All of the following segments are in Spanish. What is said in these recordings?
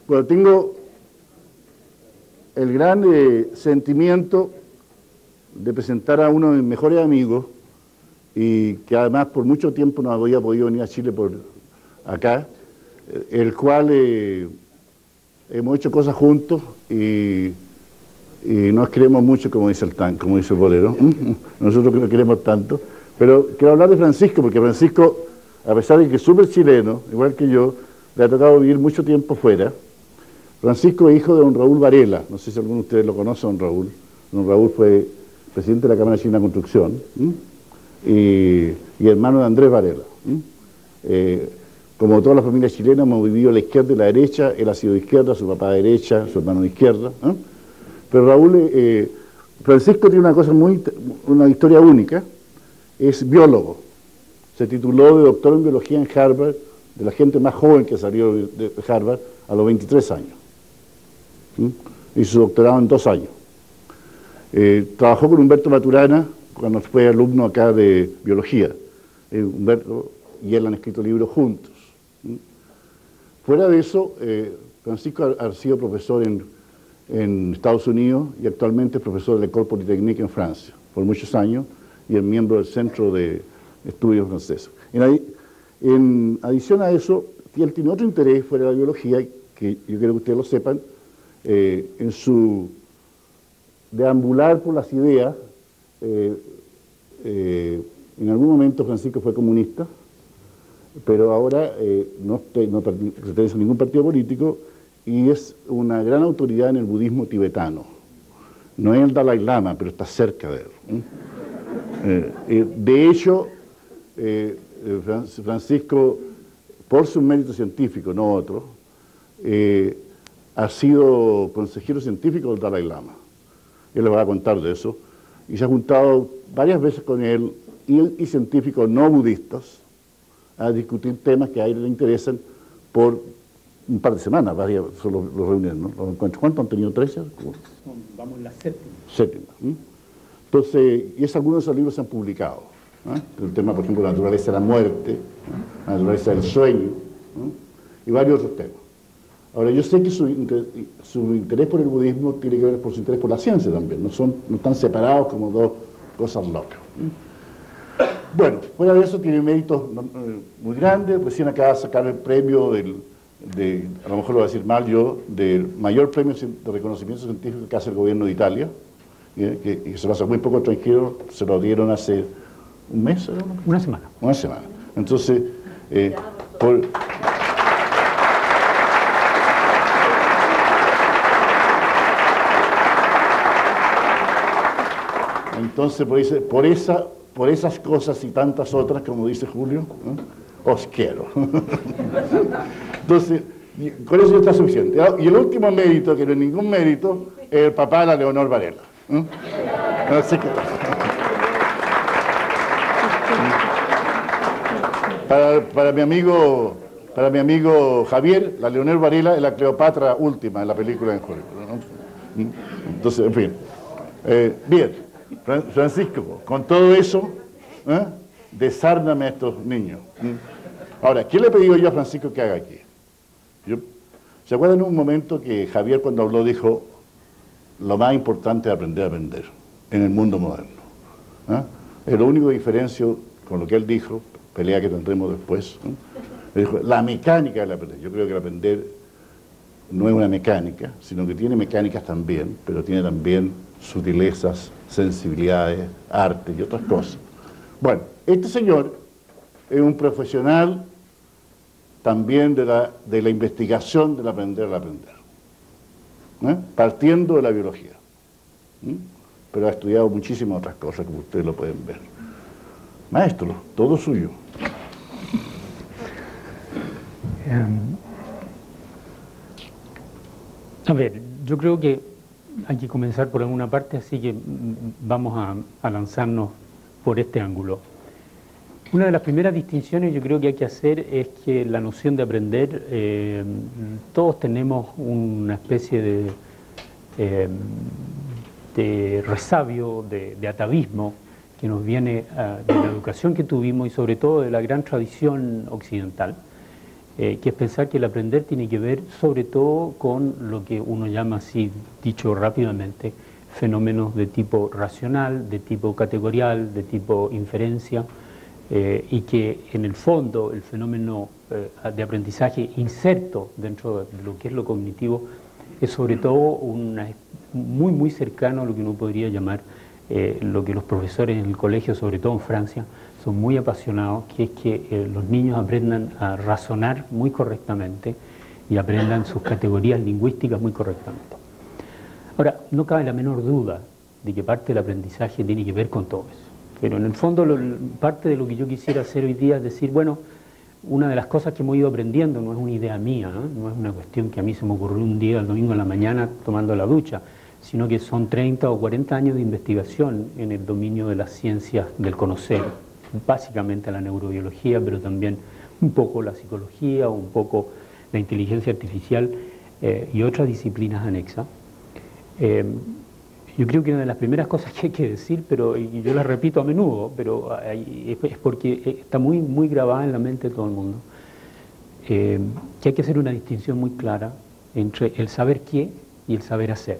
Bueno, tengo el gran sentimiento de presentar a uno de mis mejores amigos y que además por mucho tiempo no había podido venir a Chile por acá, el cual hemos hecho cosas juntos y nos queremos mucho, como dice como dice el bolero. Nosotros que nos queremos tanto. Pero quiero hablar de Francisco, porque Francisco, a pesar de que es súper chileno, igual que yo, le ha tocado vivir mucho tiempo fuera. Francisco es hijo de don Raúl Varela, no sé si alguno de ustedes lo conoce, don Raúl. Don Raúl fue presidente de la Cámara Chilena de Construcción y hermano de Andrés Varela. Como toda la familia chilena hemos vivido a la izquierda y la derecha, él ha sido de izquierda, su papá de derecha, su hermano de izquierda. Pero Raúl, Francisco tiene una historia única, es biólogo, se tituló de doctor en biología en Harvard, de la gente más joven que salió de Harvard a los 23 años. Hizo su doctorado en 2 años. Trabajó con Humberto Maturana cuando fue alumno acá de biología. Humberto y él han escrito libros juntos. Fuera de eso, Francisco ha sido profesor en Estados Unidos y actualmente es profesor de l'École Polytechnique en Francia por muchos años y es miembro del Centro de Estudios Franceses. En adición a eso, él tiene otro interés fuera de la biología, que yo quiero que ustedes lo sepan, en su deambular por las ideas. En algún momento Francisco fue comunista, pero ahora no pertenece a ningún partido político y es una gran autoridad en el budismo tibetano. No es el Dalai Lama, pero está cerca de él. De hecho, Francisco, por sus méritos científicos, no otros, ha sido consejero científico del Dalai Lama. Él le va a contar de eso. Y se ha juntado varias veces con él y científicos no budistas a discutir temas que a él le interesan por un par de semanas, son los reuniones, ¿no? Los encuentros. ¿Cuántos han tenido? ¿13? Vamos en la séptima. Séptima. Entonces, algunos de esos libros se han publicado. El tema, por ejemplo, la naturaleza de la muerte, la naturaleza del sueño, y varios otros temas. Ahora, yo sé que su interés por el budismo tiene que ver por su interés por la ciencia también, no están separados como dos cosas locas. Bueno, fuera de eso tiene méritos muy grandes. Recién acaba de sacar el premio a lo mejor lo voy a decir mal yo, del mayor premio de reconocimiento científico que hace el gobierno de Italia, que se lo hace muy poco extranjero, se lo dieron hace un mes, ¿no? Una semana. Una semana. Entonces, por esas cosas y tantas otras, como dice Julio, os quiero. Entonces, con eso ya está suficiente. Y el último mérito, que no es ningún mérito, es el papá de la Leonor Varela. Así que, para mi amigo Javier, la Leonor Varela es la Cleopatra última en la película de Hollywood, ¿no? Entonces, en fin. Bien, Francisco, con todo eso, desárname a estos niños. Ahora, ¿qué le he pedido yo a Francisco que haga aquí? ¿Se acuerdan en un momento que Javier cuando habló dijo, lo más importante es aprender a aprender en el mundo moderno? Es lo único diferencio con lo que él dijo, pelea que tendremos después. Él dijo, la mecánica del aprender. Yo creo que el aprender no es una mecánica, sino que tiene mecánicas también, pero tiene también sutilezas, sensibilidades, arte y otras cosas. Bueno, este señor es un profesional también de la investigación del aprender al aprender, partiendo de la biología, pero ha estudiado muchísimas otras cosas, como ustedes lo pueden ver. Maestro, todo suyo. A ver, yo creo que hay que comenzar por alguna parte, así que vamos a lanzarnos por este ángulo. Una de las primeras distinciones yo creo que hay que hacer es que la noción de aprender, todos tenemos una especie de resabio, de atavismo que nos viene de la educación que tuvimos y sobre todo de la gran tradición occidental, que es pensar que el aprender tiene que ver sobre todo con lo que uno llama así, dicho rápidamente, fenómenos de tipo racional, de tipo categorial, de tipo inferencia, y que en el fondo el fenómeno de aprendizaje inserto dentro de lo que es lo cognitivo es sobre todo muy cercano a lo que uno podría llamar lo que los profesores en el colegio, sobre todo en Francia, son muy apasionados, que es que los niños aprendan a razonar muy correctamente y aprendan sus categorías lingüísticas muy correctamente. Ahora, no cabe la menor duda de que parte del aprendizaje tiene que ver con todo eso. Pero en el fondo, parte de lo que yo quisiera hacer hoy día es decir, bueno, una de las cosas que hemos ido aprendiendo no es una idea mía, no es una cuestión que a mí se me ocurrió un día, el domingo en la mañana, tomando la ducha, sino que son 30 o 40 años de investigación en el dominio de las ciencias del conocer, básicamente la neurobiología, pero también un poco la psicología, un poco la inteligencia artificial y otras disciplinas anexas. Yo creo que una de las primeras cosas que hay que decir, pero y yo la repito a menudo, pero es porque está muy grabada en la mente de todo el mundo, que hay que hacer una distinción muy clara entre el saber qué y el saber hacer.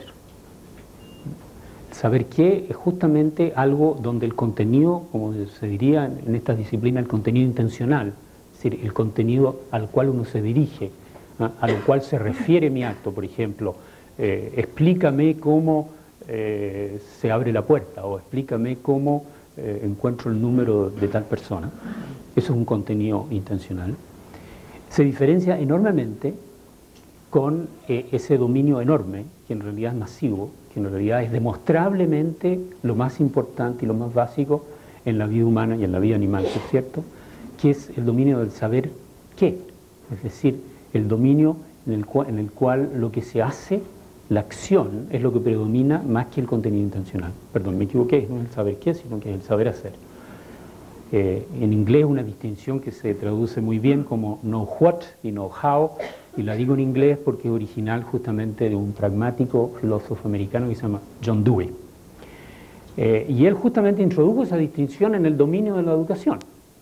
El saber qué es justamente algo donde el contenido, como se diría en estas disciplinas, el contenido intencional, es decir, el contenido al cual uno se dirige, a lo cual se refiere mi acto, por ejemplo, explícame cómo se abre la puerta o explícame cómo encuentro el número de tal persona. Eso es un contenido intencional. Se diferencia enormemente con ese dominio enorme, que en realidad es masivo, que en realidad es demostrablemente lo más importante y lo más básico en la vida humana y en la vida animal, ¿es cierto? Que es el dominio del saber qué, es decir, el dominio en el cual lo que se hace, la acción, es lo que predomina más que el contenido intencional. Perdón, me equivoqué, no es el saber qué, sino que es el saber hacer. En inglés una distinción que se traduce muy bien como know what y know how, y la digo en inglés porque es original justamente de un pragmático filósofo americano que se llama John Dewey. Y él justamente introdujo esa distinción en el dominio de la educación.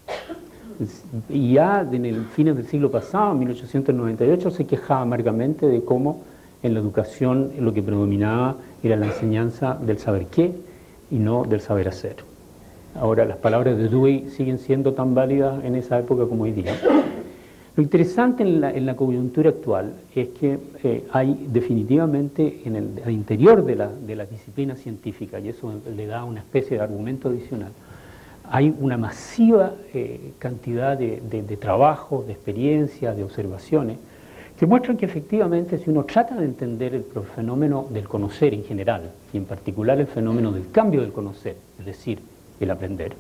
Y ya en el fines del siglo pasado, en 1898, se quejaba amargamente de cómo en la educación lo que predominaba era la enseñanza del saber qué y no del saber hacer. Ahora, las palabras de Dewey siguen siendo tan válidas en esa época como hoy día. Lo interesante en la coyuntura actual es que hay definitivamente al interior de la disciplina científica, y eso le da una especie de argumento adicional, hay una masiva cantidad de trabajos, de experiencias, de observaciones, que muestran que efectivamente si uno trata de entender el fenómeno del conocer en general, y en particular el fenómeno del cambio del conocer, es decir, el aprender,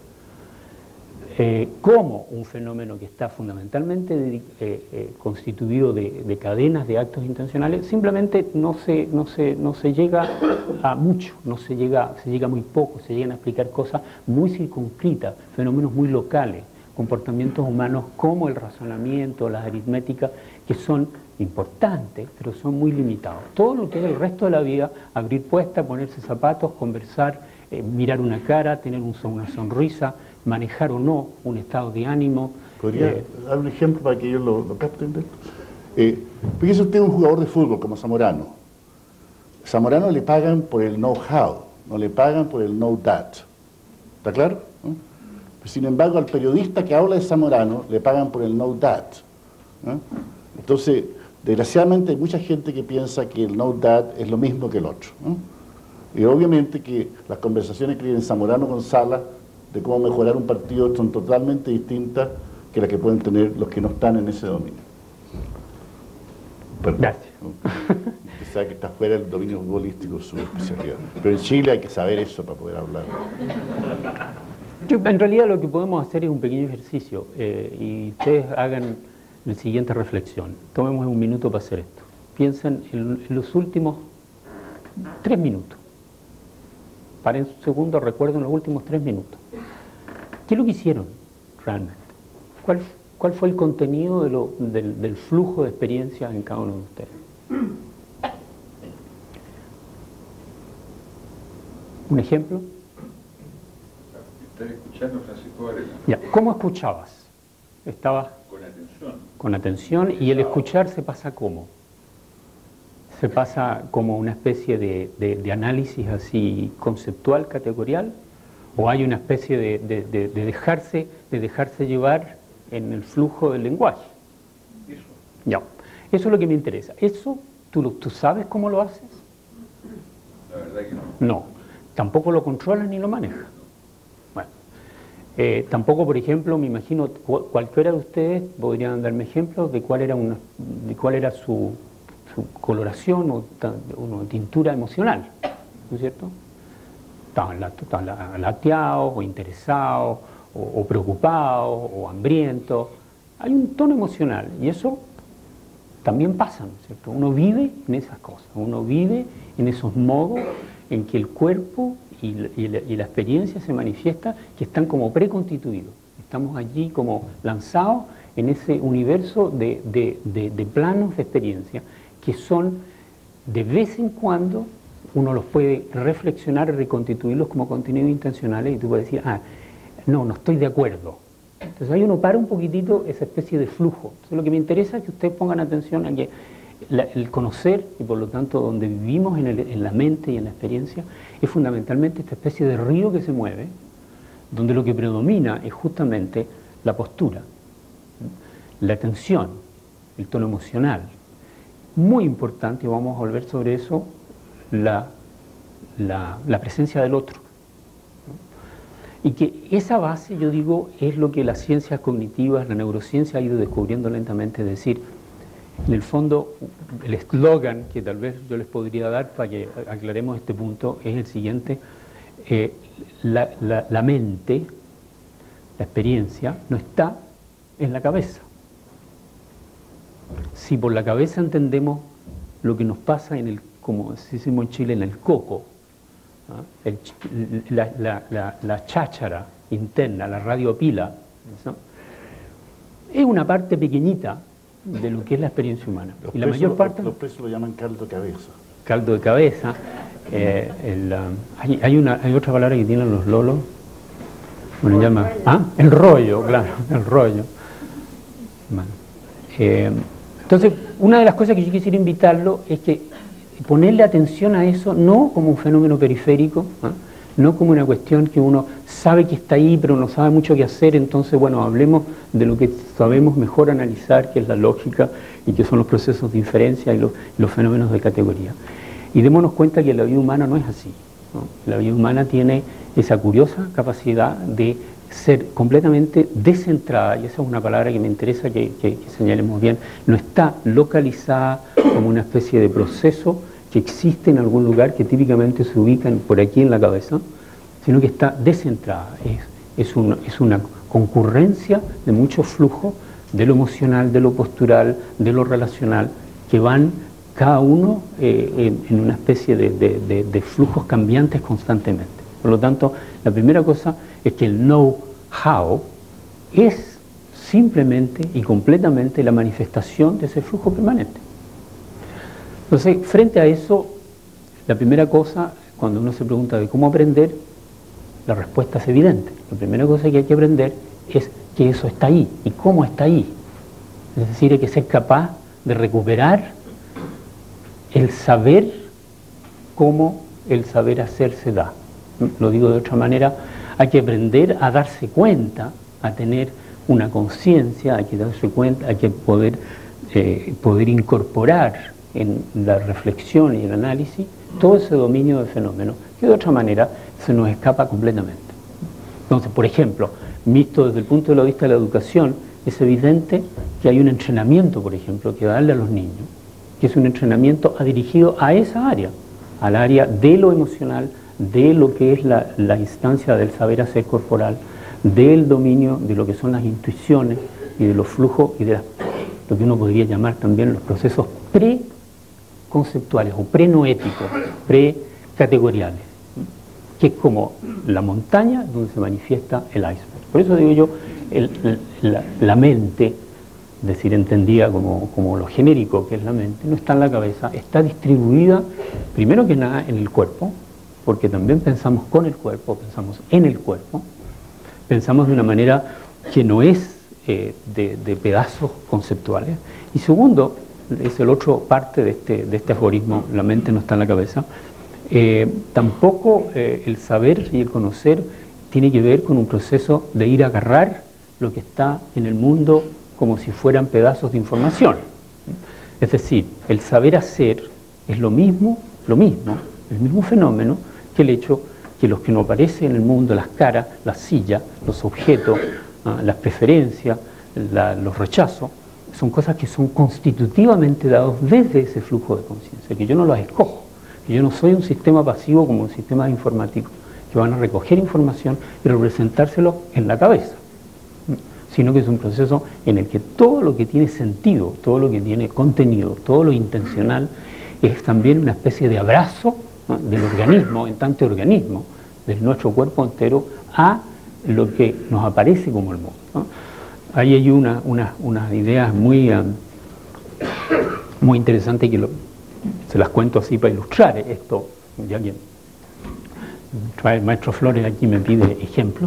como un fenómeno que está fundamentalmente constituido de cadenas de actos intencionales, simplemente no se llega a mucho, se llega muy poco, se llegan a explicar cosas muy circunscritas, fenómenos muy locales, comportamientos humanos como el razonamiento, las aritméticas, que son importantes, pero son muy limitados. Todo lo que es el resto de la vida, abrir puertas, ponerse zapatos, conversar, mirar una cara, tener una sonrisa, manejar o no un estado de ánimo. ¿Podría dar un ejemplo para que ellos lo capten? Fíjese usted un jugador de fútbol como Zamorano. Zamorano le pagan por el know-how, no le pagan por el know-that. ¿Está claro? Sin embargo, al periodista que habla de Zamorano le pagan por el know-that. Entonces, desgraciadamente hay mucha gente que piensa que el know-that es lo mismo que el otro. Y obviamente que las conversaciones que tienen Zamorano con Sala de cómo mejorar un partido son totalmente distintas que las que pueden tener los que no están en ese dominio. Perdón. Gracias. Usted sabe que está fuera del dominio futbolístico su especialidad. Pero en Chile hay que saber eso para poder hablar. En realidad lo que podemos hacer es un pequeño ejercicio y ustedes hagan la siguiente reflexión. Tomemos un minuto para hacer esto. Piensen en los últimos 3 minutos. Paren un segundo, recuerden los últimos 3 minutos. ¿Qué es lo que hicieron realmente? ¿Cuál fue el contenido del flujo de experiencia en cada uno de ustedes? ¿Un ejemplo? Estás escuchando, Francisco Varela. Ya. ¿Cómo escuchabas? ¿Estabas con atención? con atención, y el escuchar se pasa ¿cómo? Se pasa como una especie de análisis así conceptual, categorial, o hay una especie de dejarse llevar en el flujo del lenguaje. Ya, eso es lo que me interesa. ¿Eso tú sabes cómo lo haces? La verdad que no. No, tampoco lo controlas ni lo manejas. Bueno, tampoco, por ejemplo, me imagino, cualquiera de ustedes podrían darme ejemplos de cuál era su coloración o tintura emocional, ¿no es cierto? Estaban lateados, o interesados, o preocupados, o hambrientos. Hay un tono emocional, y eso también pasa, ¿no es cierto? Uno vive en esas cosas, uno vive en esos modos en que el cuerpo y la experiencia se manifiesta, que están como preconstituidos. Estamos allí como lanzados en ese universo de planos de experiencia que son, de vez en cuando, uno los puede reflexionar y reconstituirlos como contenidos intencionales, y tú puedes decir, no estoy de acuerdo. Entonces ahí uno para un poquitito esa especie de flujo. Entonces lo que me interesa es que ustedes pongan atención a que el conocer, y por lo tanto donde vivimos en la mente y en la experiencia, es fundamentalmente esta especie de río que se mueve, donde lo que predomina es justamente la postura, la atención, el tono emocional. Muy importante, y vamos a volver sobre eso, la presencia del otro. Y que esa base, yo digo, es lo que las ciencias cognitivas, la neurociencia ha ido descubriendo lentamente. Es decir, en el fondo, el eslogan que tal vez yo les podría dar para que aclaremos este punto es el siguiente: la mente, la experiencia, no está en la cabeza. Si por la cabeza entendemos lo que nos pasa como decimos en Chile, en el coco, la cháchara interna, la radiopila, ¿no? Es una parte pequeñita de lo que es la experiencia humana. Los y la mayor parte... Los presos lo llaman caldo de cabeza. Caldo de cabeza. Hay otra palabra que tienen los lolos. Bueno, llama... El rollo, claro, el rollo. Bueno, entonces, una de las cosas que yo quisiera invitarlo es que ponerle atención a eso, no como un fenómeno periférico, no como una cuestión que uno sabe que está ahí, pero no sabe mucho qué hacer. Entonces, bueno, hablemos de lo que sabemos mejor analizar, que es la lógica y que son los procesos de inferencia y los fenómenos de categoría. Y démonos cuenta que la vida humana no es así, ¿no? La vida humana tiene esa curiosa capacidad de ser completamente descentrada, y esa es una palabra que me interesa que señalemos bien. No está localizada como una especie de proceso que existe en algún lugar que típicamente se ubican por aquí en la cabeza, sino que está descentrada. Es una concurrencia de muchos flujos, de lo emocional, de lo postural, de lo relacional, que van cada uno en una especie de flujos cambiantes constantemente. Por lo tanto, la primera cosa es que el know-how es simplemente y completamente la manifestación de ese flujo permanente. Entonces, frente a eso, la primera cosa, cuando uno se pregunta de cómo aprender, la respuesta es evidente. La primera cosa que hay que aprender es que eso está ahí y cómo está ahí. Es decir, hay que ser capaz de recuperar el saber cómo el saber hacer se da. Lo digo de otra manera, hay que aprender a darse cuenta, a tener una conciencia, hay que darse cuenta, hay que poder incorporar en la reflexión y el análisis todo ese dominio del fenómeno, que de otra manera se nos escapa completamente. Entonces, por ejemplo, visto desde el punto de vista de la educación, es evidente que hay un entrenamiento, por ejemplo, que darle a los niños, que es un entrenamiento dirigido a esa área, al área de lo emocional, de lo que es la instancia del saber hacer corporal, del dominio de lo que son las intuiciones y de los flujos y de lo que uno podría llamar también los procesos preconceptuales o prenoéticos, precategoriales, que es como la montaña donde se manifiesta el iceberg. Por eso digo yo, la mente, es decir, entendida como lo genérico que es la mente, no está en la cabeza, está distribuida primero que nada en el cuerpo, porque también pensamos con el cuerpo, pensamos en el cuerpo, pensamos de una manera que no es de pedazos conceptuales. Y segundo, es el otro parte de este aforismo, la mente no está en la cabeza, tampoco el saber y el conocer tiene que ver con un proceso de ir a agarrar lo que está en el mundo como si fueran pedazos de información. Es decir, el saber hacer es el mismo fenómeno que el hecho que los que nos aparecen en el mundo, las caras, las sillas, los objetos, las preferencias, los rechazos, son cosas que son constitutivamente dados desde ese flujo de conciencia, que yo no las escojo, que yo no soy un sistema pasivo como un sistema informático, que van a recoger información y representárselo en la cabeza, sino que es un proceso en el que todo lo que tiene sentido, todo lo que tiene contenido, todo lo intencional, es también una especie de abrazo, ¿no?, del organismo, en tanto organismo, de nuestro cuerpo entero, a lo que nos aparece como el mundo, ¿no? Ahí hay unas ideas muy interesantes que se las cuento así para ilustrar esto, ya que el maestro Flores aquí me pide ejemplos.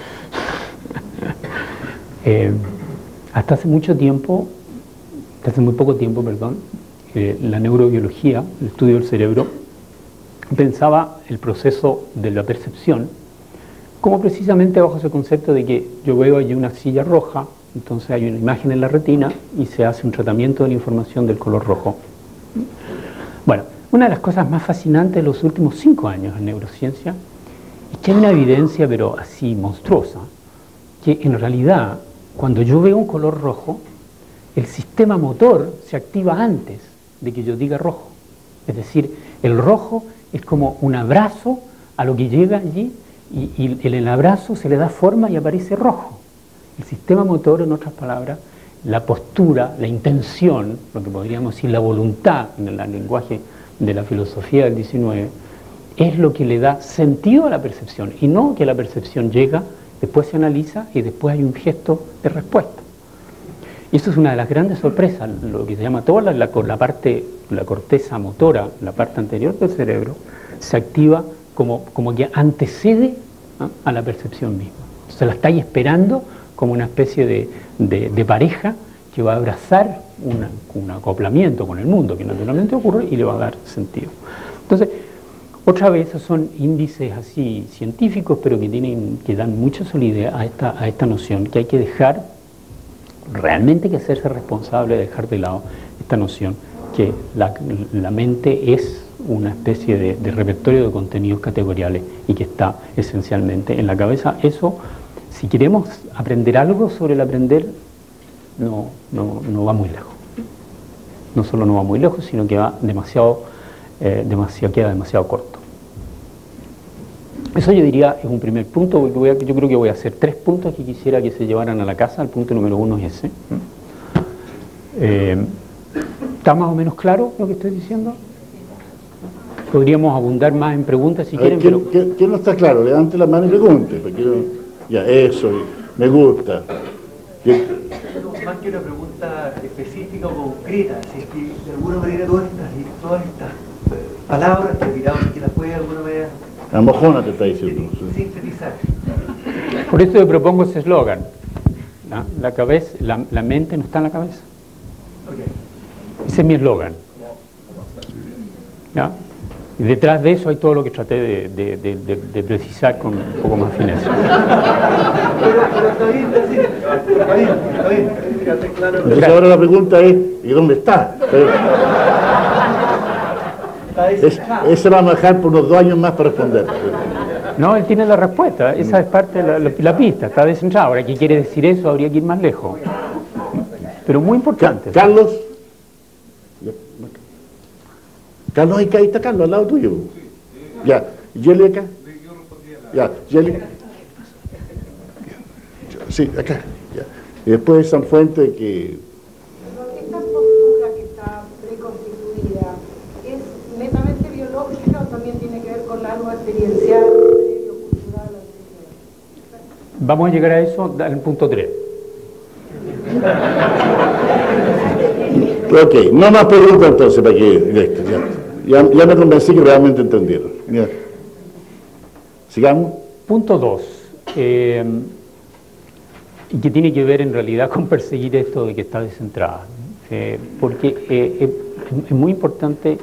Hasta hace muy poco tiempo, la neurobiología, el estudio del cerebro, pensaba el proceso de la percepción como precisamente bajo ese concepto de que yo veo allí una silla roja, entonces hay una imagen en la retina y se hace un tratamiento de la información del color rojo. Bueno, una de las cosas más fascinantes de los últimos 5 años en neurociencia es que hay una evidencia, pero así monstruosa, que en realidad cuando yo veo un color rojo, el sistema motor se activa antes de que yo diga rojo. Es decir, el rojo es como un abrazo a lo que llega allí y en el abrazo se le da forma y aparece rojo. El sistema motor, en otras palabras, la postura, la intención, lo que podríamos decir la voluntad en el lenguaje de la filosofía del XIX, es lo que le da sentido a la percepción, y no que la percepción llega, después se analiza y después hay un gesto de respuesta. Y eso es una de las grandes sorpresas, lo que se llama toda la corteza motora, la parte anterior del cerebro, se activa como que antecede, ¿no?, a la percepción misma. Se la estáis esperando como una especie de pareja que va a abrazar un acoplamiento con el mundo, que naturalmente ocurre, y le va a dar sentido. Entonces, otra vez esos son índices así científicos, pero que dan mucha solidez a esta noción, que hay que dejar, realmente hay que hacerse responsable de dejar de lado esta noción, que la mente es una especie de repertorio de contenidos categoriales y que está esencialmente en la cabeza. Eso, si queremos aprender algo sobre el aprender, no va muy lejos. No solo no va muy lejos, sino que va queda demasiado corto. Eso yo diría es un primer punto, porque yo creo que voy a hacer 3 puntos que quisiera que se llevaran a la casa. El punto número 1 es ese. ¿Está más o menos claro lo que estoy diciendo? Podríamos abundar más en preguntas si quieren. ¿Quién no está claro? Levante la mano y pregunte. Ya, eso, me gusta. Más que una pregunta específica o concreta, si es que de alguna manera todas estas palabras que las puede de alguna manera a mojona te está diciendo. Sintetizar. Por eso yo propongo ese eslogan. La mente no está en la cabeza. Okay. Ese es mi eslogan. ¿Ya? Y detrás de eso hay todo lo que traté de precisar con un poco más fineza. Pero está bien. Entonces ahora la pregunta es, ¿y dónde está? Ese va a dejar por unos 2 años más para responder. No, él tiene la respuesta, esa es parte de la pista, está descentrado. Ahora, ¿qué quiere decir eso? Habría que ir más lejos. Pero muy importante. Carlos, ahí está Carlos, al lado tuyo. Ya, Yeli acá. Ya, Yeli. Sí, acá. Ya. Y después Sanfuente que... ¿Esta postura que está preconstituida es netamente biológica o también tiene que ver con algo experiencial, cultural? Vamos a llegar a eso en el punto 3. Ok, no más preguntas entonces para que... Ya me convencí que realmente entendieron. Ya. Sigamos. Punto 2. y que tiene que ver en realidad con perseguir esto de que está descentrada. Porque es muy importante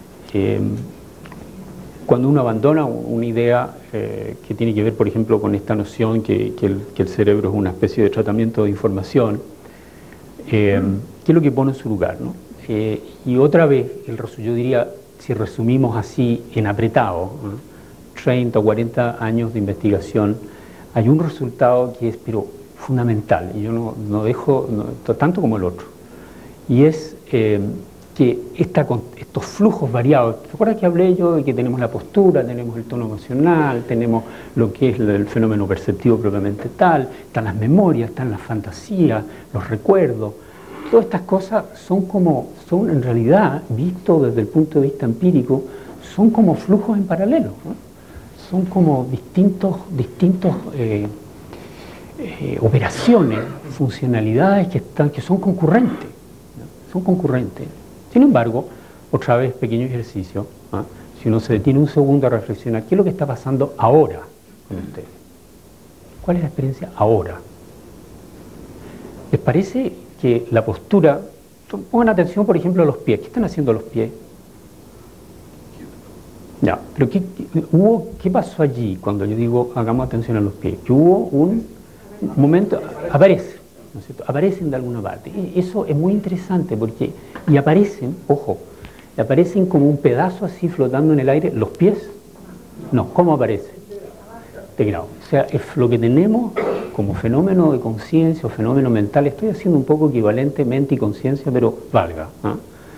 cuando uno abandona una idea que tiene que ver, por ejemplo, con esta noción que el cerebro es una especie de tratamiento de información, ¿qué es lo que pone en su lugar, ¿no? Y otra vez, yo diría, si resumimos así en apretado, 30 o 40 años de investigación, hay un resultado que es pero fundamental, y yo no dejo tanto como el otro, y es que estos flujos variados, ¿te acuerdas que hablé yo de que tenemos la postura, tenemos el tono emocional, tenemos lo que es el fenómeno perceptivo propiamente tal, están las memorias, están las fantasías, los recuerdos? Todas estas cosas son en realidad, visto desde el punto de vista empírico, son como flujos en paralelo, ¿no? Son como distintos operaciones, funcionalidades que son concurrentes, ¿no? Son concurrentes. Sin embargo, otra vez, pequeño ejercicio, ¿no? Si uno se detiene un segundo a reflexionar, ¿qué es lo que está pasando ahora con ustedes? ¿Cuál es la experiencia ahora? ¿Les parece que la postura, pongan atención por ejemplo a los pies, ¿qué están haciendo los pies? Ya, pero ¿qué pasó allí cuando yo digo hagamos atención a los pies? Que hubo un momento, aparecen, ¿no es cierto? Aparecen de alguna parte. Eso es muy interesante porque, y aparecen, ojo, aparecen como un pedazo así flotando en el aire, los pies, no, ¿cómo aparecen? De grado. O sea, es lo que tenemos como fenómeno de conciencia o fenómeno mental. Estoy haciendo un poco equivalente mente y conciencia, pero valga, ¿no?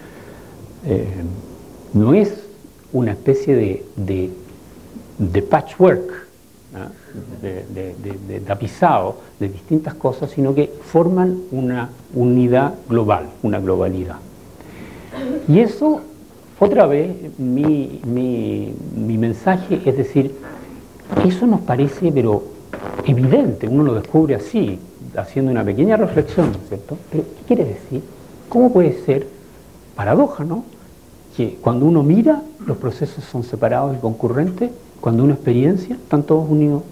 No es una especie de patchwork, ¿no? de tapizado de distintas cosas, sino que forman una unidad global, una globalidad. Y eso, otra vez, mi mensaje es decir, eso nos parece, pero evidente, uno lo descubre así, haciendo una pequeña reflexión, ¿no es cierto? Pero, ¿qué quiere decir? ¿Cómo puede ser? Paradoja, ¿no? Que cuando uno mira, los procesos son separados y concurrentes, cuando uno experiencia, están todos unidos.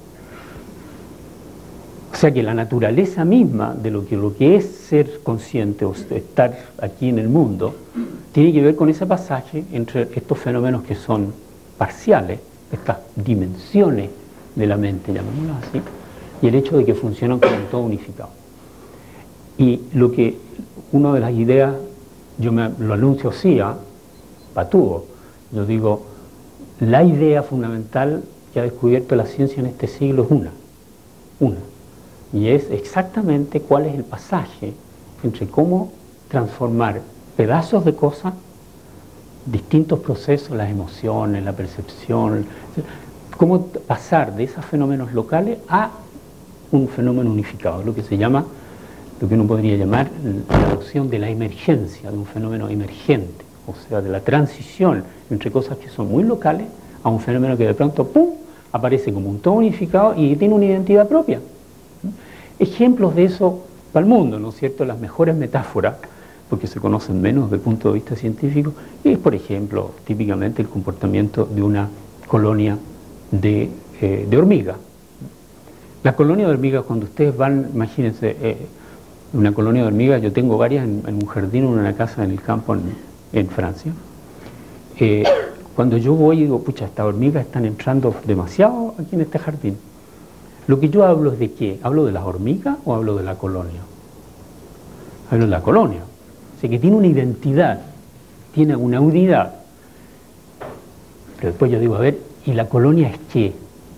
O sea que la naturaleza misma de lo que es ser consciente o estar aquí en el mundo, tiene que ver con ese pasaje entre estos fenómenos que son parciales, estas dimensiones de la mente, llamémoslas así, y el hecho de que funcionan como un todo unificado. Y una de las ideas, yo lo anuncio así, patúo, yo digo, la idea fundamental que ha descubierto la ciencia en este siglo es una, y es exactamente cuál es el pasaje entre cómo transformar pedazos de cosas, distintos procesos, las emociones, la percepción, cómo pasar de esos fenómenos locales a un fenómeno unificado, lo que se llama, lo que uno podría llamar la noción de la emergencia, de un fenómeno emergente, o sea, de la transición entre cosas que son muy locales a un fenómeno que de pronto, ¡pum!, aparece como un todo unificado y tiene una identidad propia. Ejemplos de eso para el mundo, ¿no es cierto? Las mejores metáforas, porque se conocen menos desde el punto de vista científico, es, por ejemplo, típicamente el comportamiento de una colonia de hormigas. La colonia de hormigas, cuando ustedes van, imagínense, una colonia de hormigas, yo tengo varias en un jardín, en una casa en el campo en Francia. Cuando yo voy y digo, pucha, estas hormigas están entrando demasiado aquí en este jardín. Lo que yo hablo es de qué, ¿hablo de las hormigas o hablo de la colonia? Hablo de la colonia. O sea, que tiene una identidad, tiene una unidad. Pero después yo digo, a ver, ¿y la colonia es qué?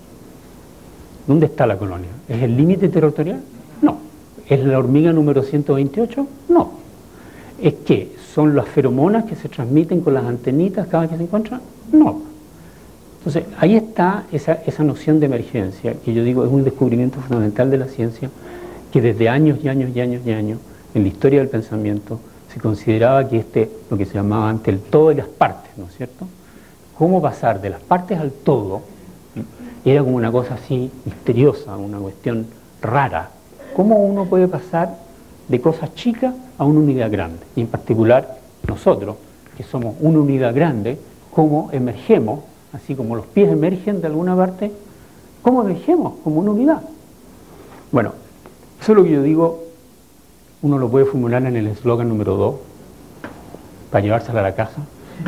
¿Dónde está la colonia? ¿Es el límite territorial? No. ¿Es la hormiga número 128? No. ¿Es qué? ¿Son las feromonas que se transmiten con las antenitas cada vez que se encuentran? No. Entonces, ahí está esa noción de emergencia, que yo digo es un descubrimiento fundamental de la ciencia, que desde años y años y años y años, en la historia del pensamiento, se consideraba que lo que se llamaba antes el todo de las partes, ¿no es cierto? Cómo pasar de las partes al todo, era como una cosa así misteriosa, una cuestión rara. ¿Cómo uno puede pasar de cosas chicas a una unidad grande? Y en particular, nosotros, que somos una unidad grande, ¿cómo emergemos? Así como los pies emergen de alguna parte, ¿cómo emergemos? Como una unidad. Bueno, Eso es lo que yo digo, uno lo puede formular en el eslogan número 2, para llevársela a la casa.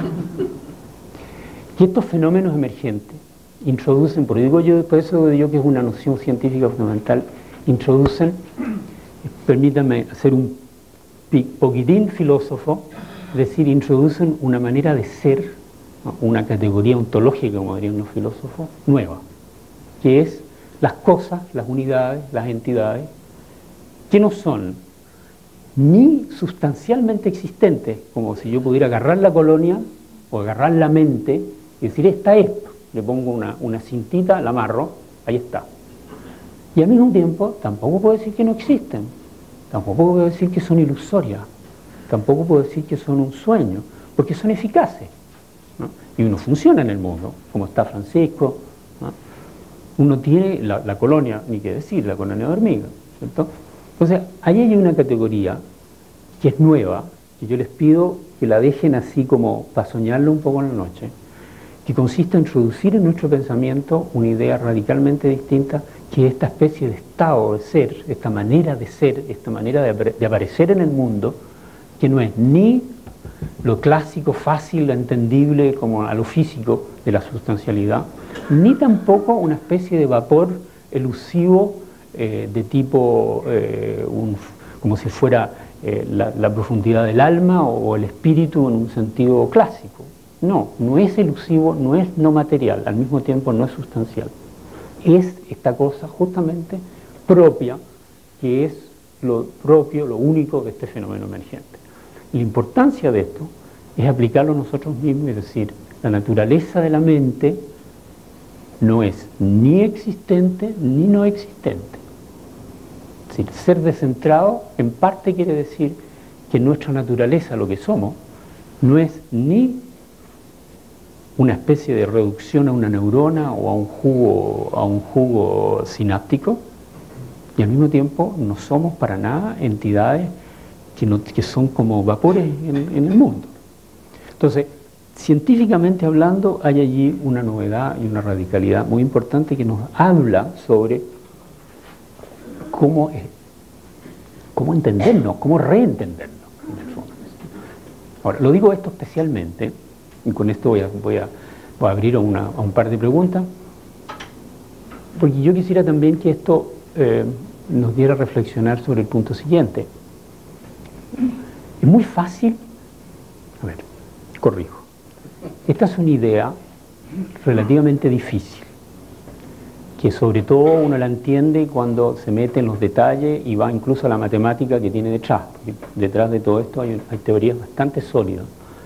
Y estos fenómenos emergentes introducen, por eso digo yo que es una noción científica fundamental, introducen, permítanme hacer un poquitín filósofo, es decir, introducen una manera de ser, ¿no?, una categoría ontológica, como dirían los filósofos, nueva, que es las cosas, las unidades, las entidades, que no son ni sustancialmente existentes, como si yo pudiera agarrar la colonia o agarrar la mente y decir, esta es, le pongo una cintita, la amarro, ahí está. Y al mismo tiempo tampoco puedo decir que no existen, tampoco puedo decir que son ilusorias, tampoco puedo decir que son un sueño, porque son eficaces, ¿no? Y uno funciona en el mundo, como está Francisco, ¿no? Uno tiene la colonia, ni qué decir, la colonia de hormigas, ¿cierto? Entonces, ahí hay una categoría que es nueva, que yo les pido que la dejen así como para soñarlo un poco en la noche, que consiste en introducir en nuestro pensamiento una idea radicalmente distinta, que es esta especie de estado de ser, esta manera de ser, esta manera de aparecer en el mundo, que no es ni lo clásico, fácil, entendible como a lo físico de la sustancialidad, ni tampoco una especie de vapor elusivo de tipo como si fuera la profundidad del alma o el espíritu en un sentido clásico. No, no es elusivo, no es no material, al mismo tiempo no es sustancial. Es esta cosa justamente propia, que es lo propio, lo único de este fenómeno emergente. La importancia de esto es aplicarlo nosotros mismos, es decir, la naturaleza de la mente no es ni existente ni no existente. Es decir, ser descentrado en parte quiere decir que nuestra naturaleza, lo que somos, no es ni una especie de reducción a una neurona o a un jugo sináptico, y al mismo tiempo no somos para nada entidades que son como vapores en el mundo. Entonces, científicamente hablando, hay allí una novedad y una radicalidad muy importante que nos habla sobre cómo entendernos, cómo reentendernos en el fondo. Ahora, lo digo esto especialmente, y con esto voy a abrir a un par de preguntas, porque yo quisiera también que esto nos diera a reflexionar sobre el punto siguiente. Es muy fácil, a ver, corrijo, esta es una idea relativamente difícil, que sobre todo uno la entiende cuando se mete en los detalles y va incluso a la matemática que tiene detrás, porque detrás de todo esto hay teorías bastante sólidas.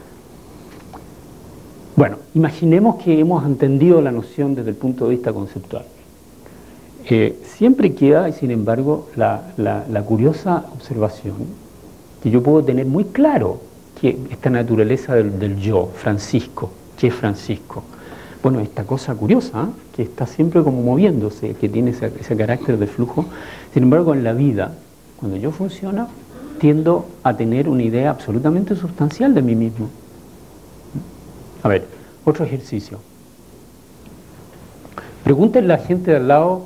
Bueno, imaginemos que hemos entendido la noción desde el punto de vista conceptual. Siempre queda, sin embargo, la curiosa observación que yo puedo tener muy claro que esta naturaleza del yo, Francisco, ¿qué es Francisco? Bueno, esta cosa curiosa, que está siempre como moviéndose, que tiene ese carácter de flujo. Sin embargo, en la vida, cuando yo funciono, tiendo a tener una idea absolutamente sustancial de mí mismo. A ver, otro ejercicio. Pregúntenle a la gente de al lado,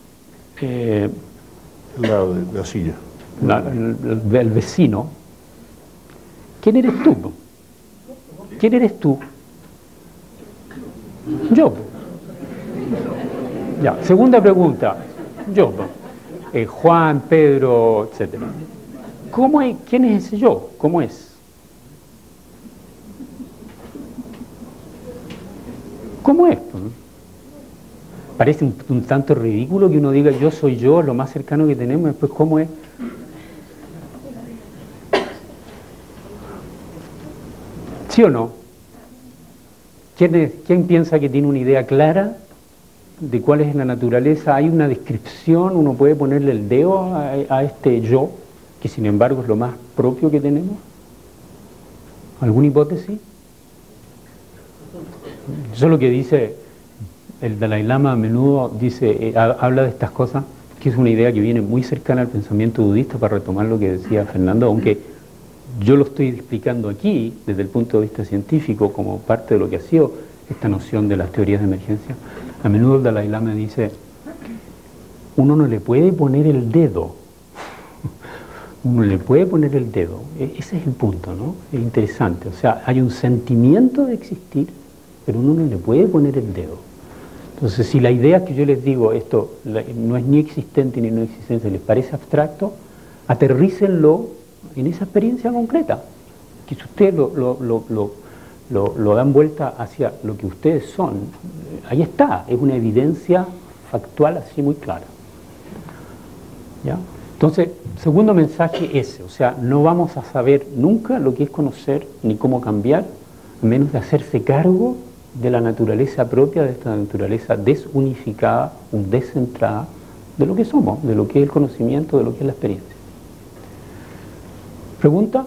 al lado de la silla. El vecino, ¿quién eres tú? ¿Quién eres tú? Yo. Ya, segunda pregunta. Yo. Juan, Pedro, etc. ¿Quién es ese yo? ¿Cómo es? ¿Cómo es? Parece un tanto ridículo que uno diga yo soy yo, lo más cercano que tenemos, después ¿cómo es? ¿Sí o no? ¿Quién piensa que tiene una idea clara de cuál es la naturaleza? Hay una descripción, uno puede ponerle el dedo a este yo, que sin embargo es lo más propio que tenemos. ¿Alguna hipótesis? Eso es lo que dice el Dalai Lama, a menudo dice, habla de estas cosas, que es una idea que viene muy cercana al pensamiento budista, para retomar lo que decía Fernando, aunque yo lo estoy explicando aquí desde el punto de vista científico como parte de lo que ha sido esta noción de las teorías de emergencia. A menudo el Dalai Lama dice, uno no le puede poner el dedo uno le puede poner el dedo. Ese es el punto, ¿no? Es interesante. O sea, hay un sentimiento de existir, pero uno no le puede poner el dedo. Entonces, si la idea que yo les digo, esto no es ni existente ni no existente, les parece abstracto, aterrícenlo en esa experiencia concreta. Que si ustedes lo dan vuelta hacia lo que ustedes son, ahí está, es una evidencia factual así muy clara. ¿Ya? Entonces, segundo mensaje ese, o sea, no vamos a saber nunca lo que es conocer ni cómo cambiar, a menos de hacerse cargo de la naturaleza propia, de esta naturaleza desunificada, descentrada, de lo que somos, de lo que es el conocimiento, de lo que es la experiencia. ¿Pregunta?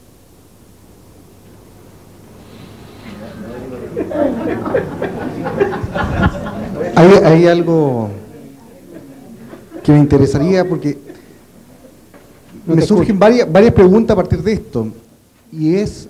Hay algo que me interesaría porque me surgen varias preguntas a partir de esto, y es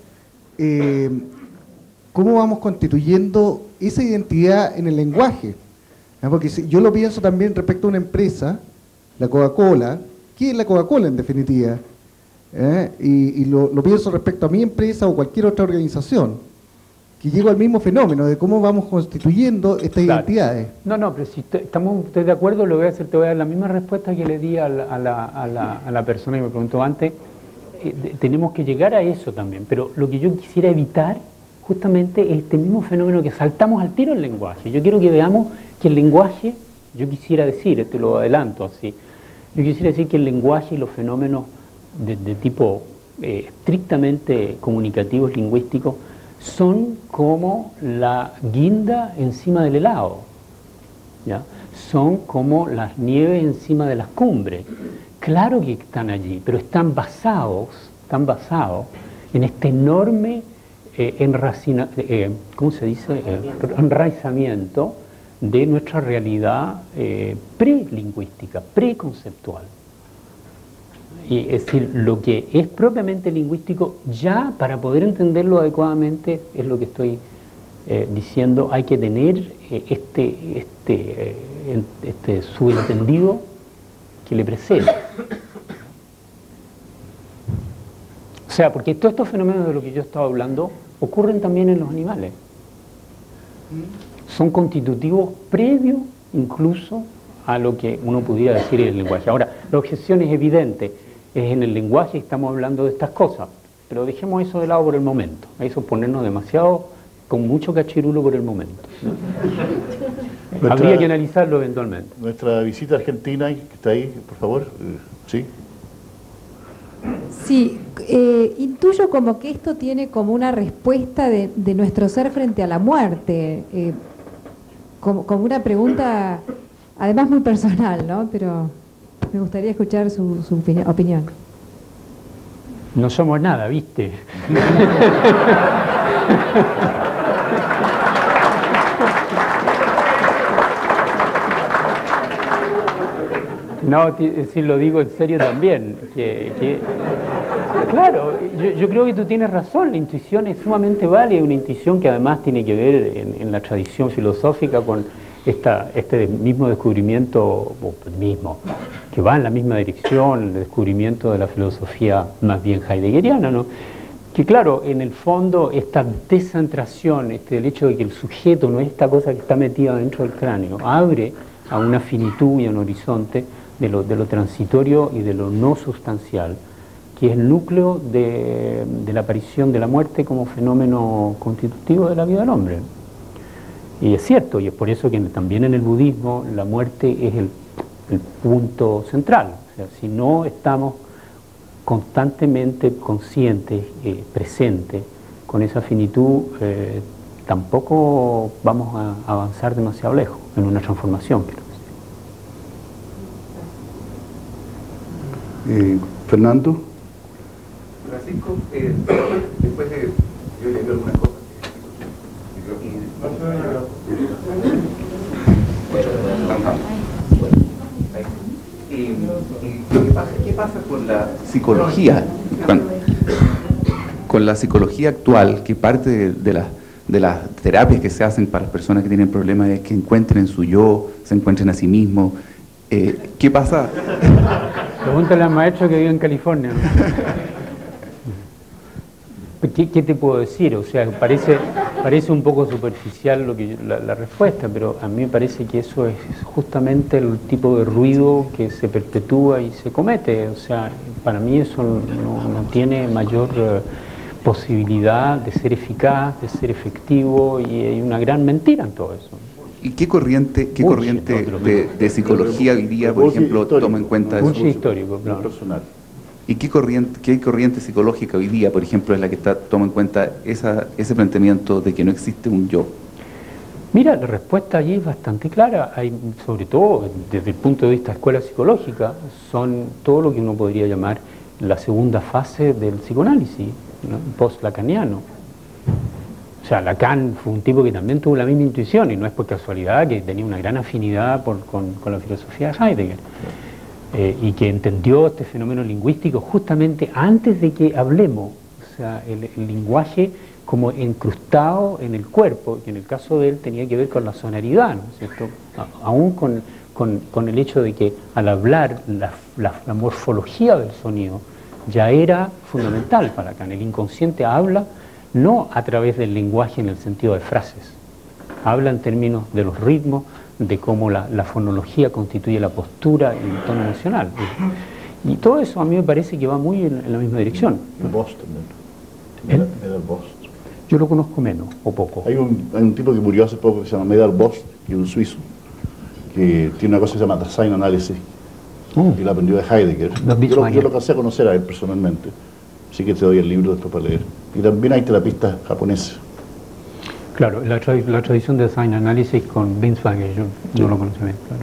cómo vamos constituyendo esa identidad en el lenguaje. Porque si yo lo pienso también respecto a una empresa, la Coca-Cola. ¿Qué es la Coca-Cola en definitiva? Y lo pienso respecto a mi empresa o cualquier otra organización, que llego al mismo fenómeno de cómo vamos constituyendo estas identidades. No, pero si estamos de acuerdo, te voy a dar la misma respuesta que le di a la persona que me preguntó antes. Tenemos que llegar a eso también, pero lo que yo quisiera evitar justamente es este mismo fenómeno que saltamos al tiro el lenguaje. Yo quiero que veamos que el lenguaje, yo quisiera decir, lo adelanto así, yo quisiera decir que el lenguaje y los fenómenos de tipo estrictamente comunicativos, lingüísticos, son como la guinda encima del helado, ¿ya? Son como las nieves encima de las cumbres. Claro que están allí, pero están basados en este enorme enraizamiento de nuestra realidad prelingüística, preconceptual. Y es decir, lo que es propiamente lingüístico, ya para poder entenderlo adecuadamente, es lo que estoy diciendo, hay que tener este subentendido que le precede. O sea, porque todos estos fenómenos de los que yo estaba hablando ocurren también en los animales. Son constitutivos previos incluso a lo que uno pudiera decir en el lenguaje. Ahora, la objeción es evidente. Es en el lenguaje que estamos hablando de estas cosas, pero dejemos eso de lado por el momento. Eso es ponernos demasiado, con mucho cachirulo por el momento. Habría que analizarlo eventualmente. Nuestra visita a Argentina, que está ahí, por favor. ¿Sí? Sí, intuyo como que esto tiene como una respuesta de nuestro ser frente a la muerte, como una pregunta, además muy personal, ¿no? Pero me gustaría escuchar su opinión. No somos nada, ¿viste? No, es decir, lo digo en serio también. Claro, yo creo que tú tienes razón, la intuición es sumamente válida, una intuición que además tiene que ver en la tradición filosófica con este mismo descubrimiento, que va en la misma dirección, el descubrimiento de la filosofía más bien heideggeriana, ¿no? Que claro, en el fondo esta descentración, el hecho de que el sujeto no es esta cosa que está metida dentro del cráneo, abre a una finitud y a un horizonte de lo transitorio y de lo no sustancial, que es el núcleo de la aparición de la muerte como fenómeno constitutivo de la vida del hombre. Y es cierto, y es por eso que también en el budismo la muerte es el punto central. O sea, si no estamos constantemente conscientes, presentes con esa finitud, tampoco vamos a avanzar demasiado lejos en una transformación. Fernando. Francisco, después de yo leí algunas cosas ¿qué pasa con la psicología? Con la psicología actual, que parte de las terapias que se hacen para las personas que tienen problemas es que encuentren su yo, se encuentren a sí mismos. ¿Qué pasa? Pregúntale al maestro que vive en California, ¿no? ¿Qué te puedo decir? O sea, parece un poco superficial la respuesta, pero a mí me parece que eso es justamente el tipo de ruido que se perpetúa y se comete. O sea, para mí eso no tiene mayor posibilidad de ser eficaz, de ser efectivo, y hay una gran mentira en todo eso. ¿Y qué corriente de psicología hoy día, por ejemplo, toma en cuenta eso? Mucho histórico, claro. Personal. ¿Y qué corriente psicológica hoy día, por ejemplo, es la que toma en cuenta ese planteamiento de que no existe un yo? Mira, la respuesta allí es bastante clara. Hay, sobre todo desde el punto de vista de escuela psicológica, son todo lo que uno podría llamar la segunda fase del psicoanálisis, ¿no? Post-lacaniano. O sea, Lacan fue un tipo que también tuvo la misma intuición, y no es por casualidad que tenía una gran afinidad con la filosofía de Heidegger. Y que entendió este fenómeno lingüístico justamente antes de que hablemos, o sea, el lenguaje como incrustado en el cuerpo, que en el caso de él tenía que ver con la sonoridad, ¿no es cierto? Aún con el hecho de que al hablar la morfología del sonido ya era fundamental para Lacan. El inconsciente habla no a través del lenguaje en el sentido de frases, habla en términos de los ritmos, de cómo la fonología constituye la postura y el tono emocional. Y todo eso a mí me parece que va muy en la misma dirección. Boston. Medal Bost. Yo lo conozco menos, o poco. Hay un tipo que murió hace poco que se llama Medal Bost, que es un suizo, que tiene una cosa que se llama Design Analysis, y lo aprendió de Heidegger. Yo lo alcancé a conocer a él personalmente, así que te doy el libro después para leer. Y también hay terapistas japoneses. Claro, la tradición de Design Analysis con Binswanger, yo no lo conocí bien, claro.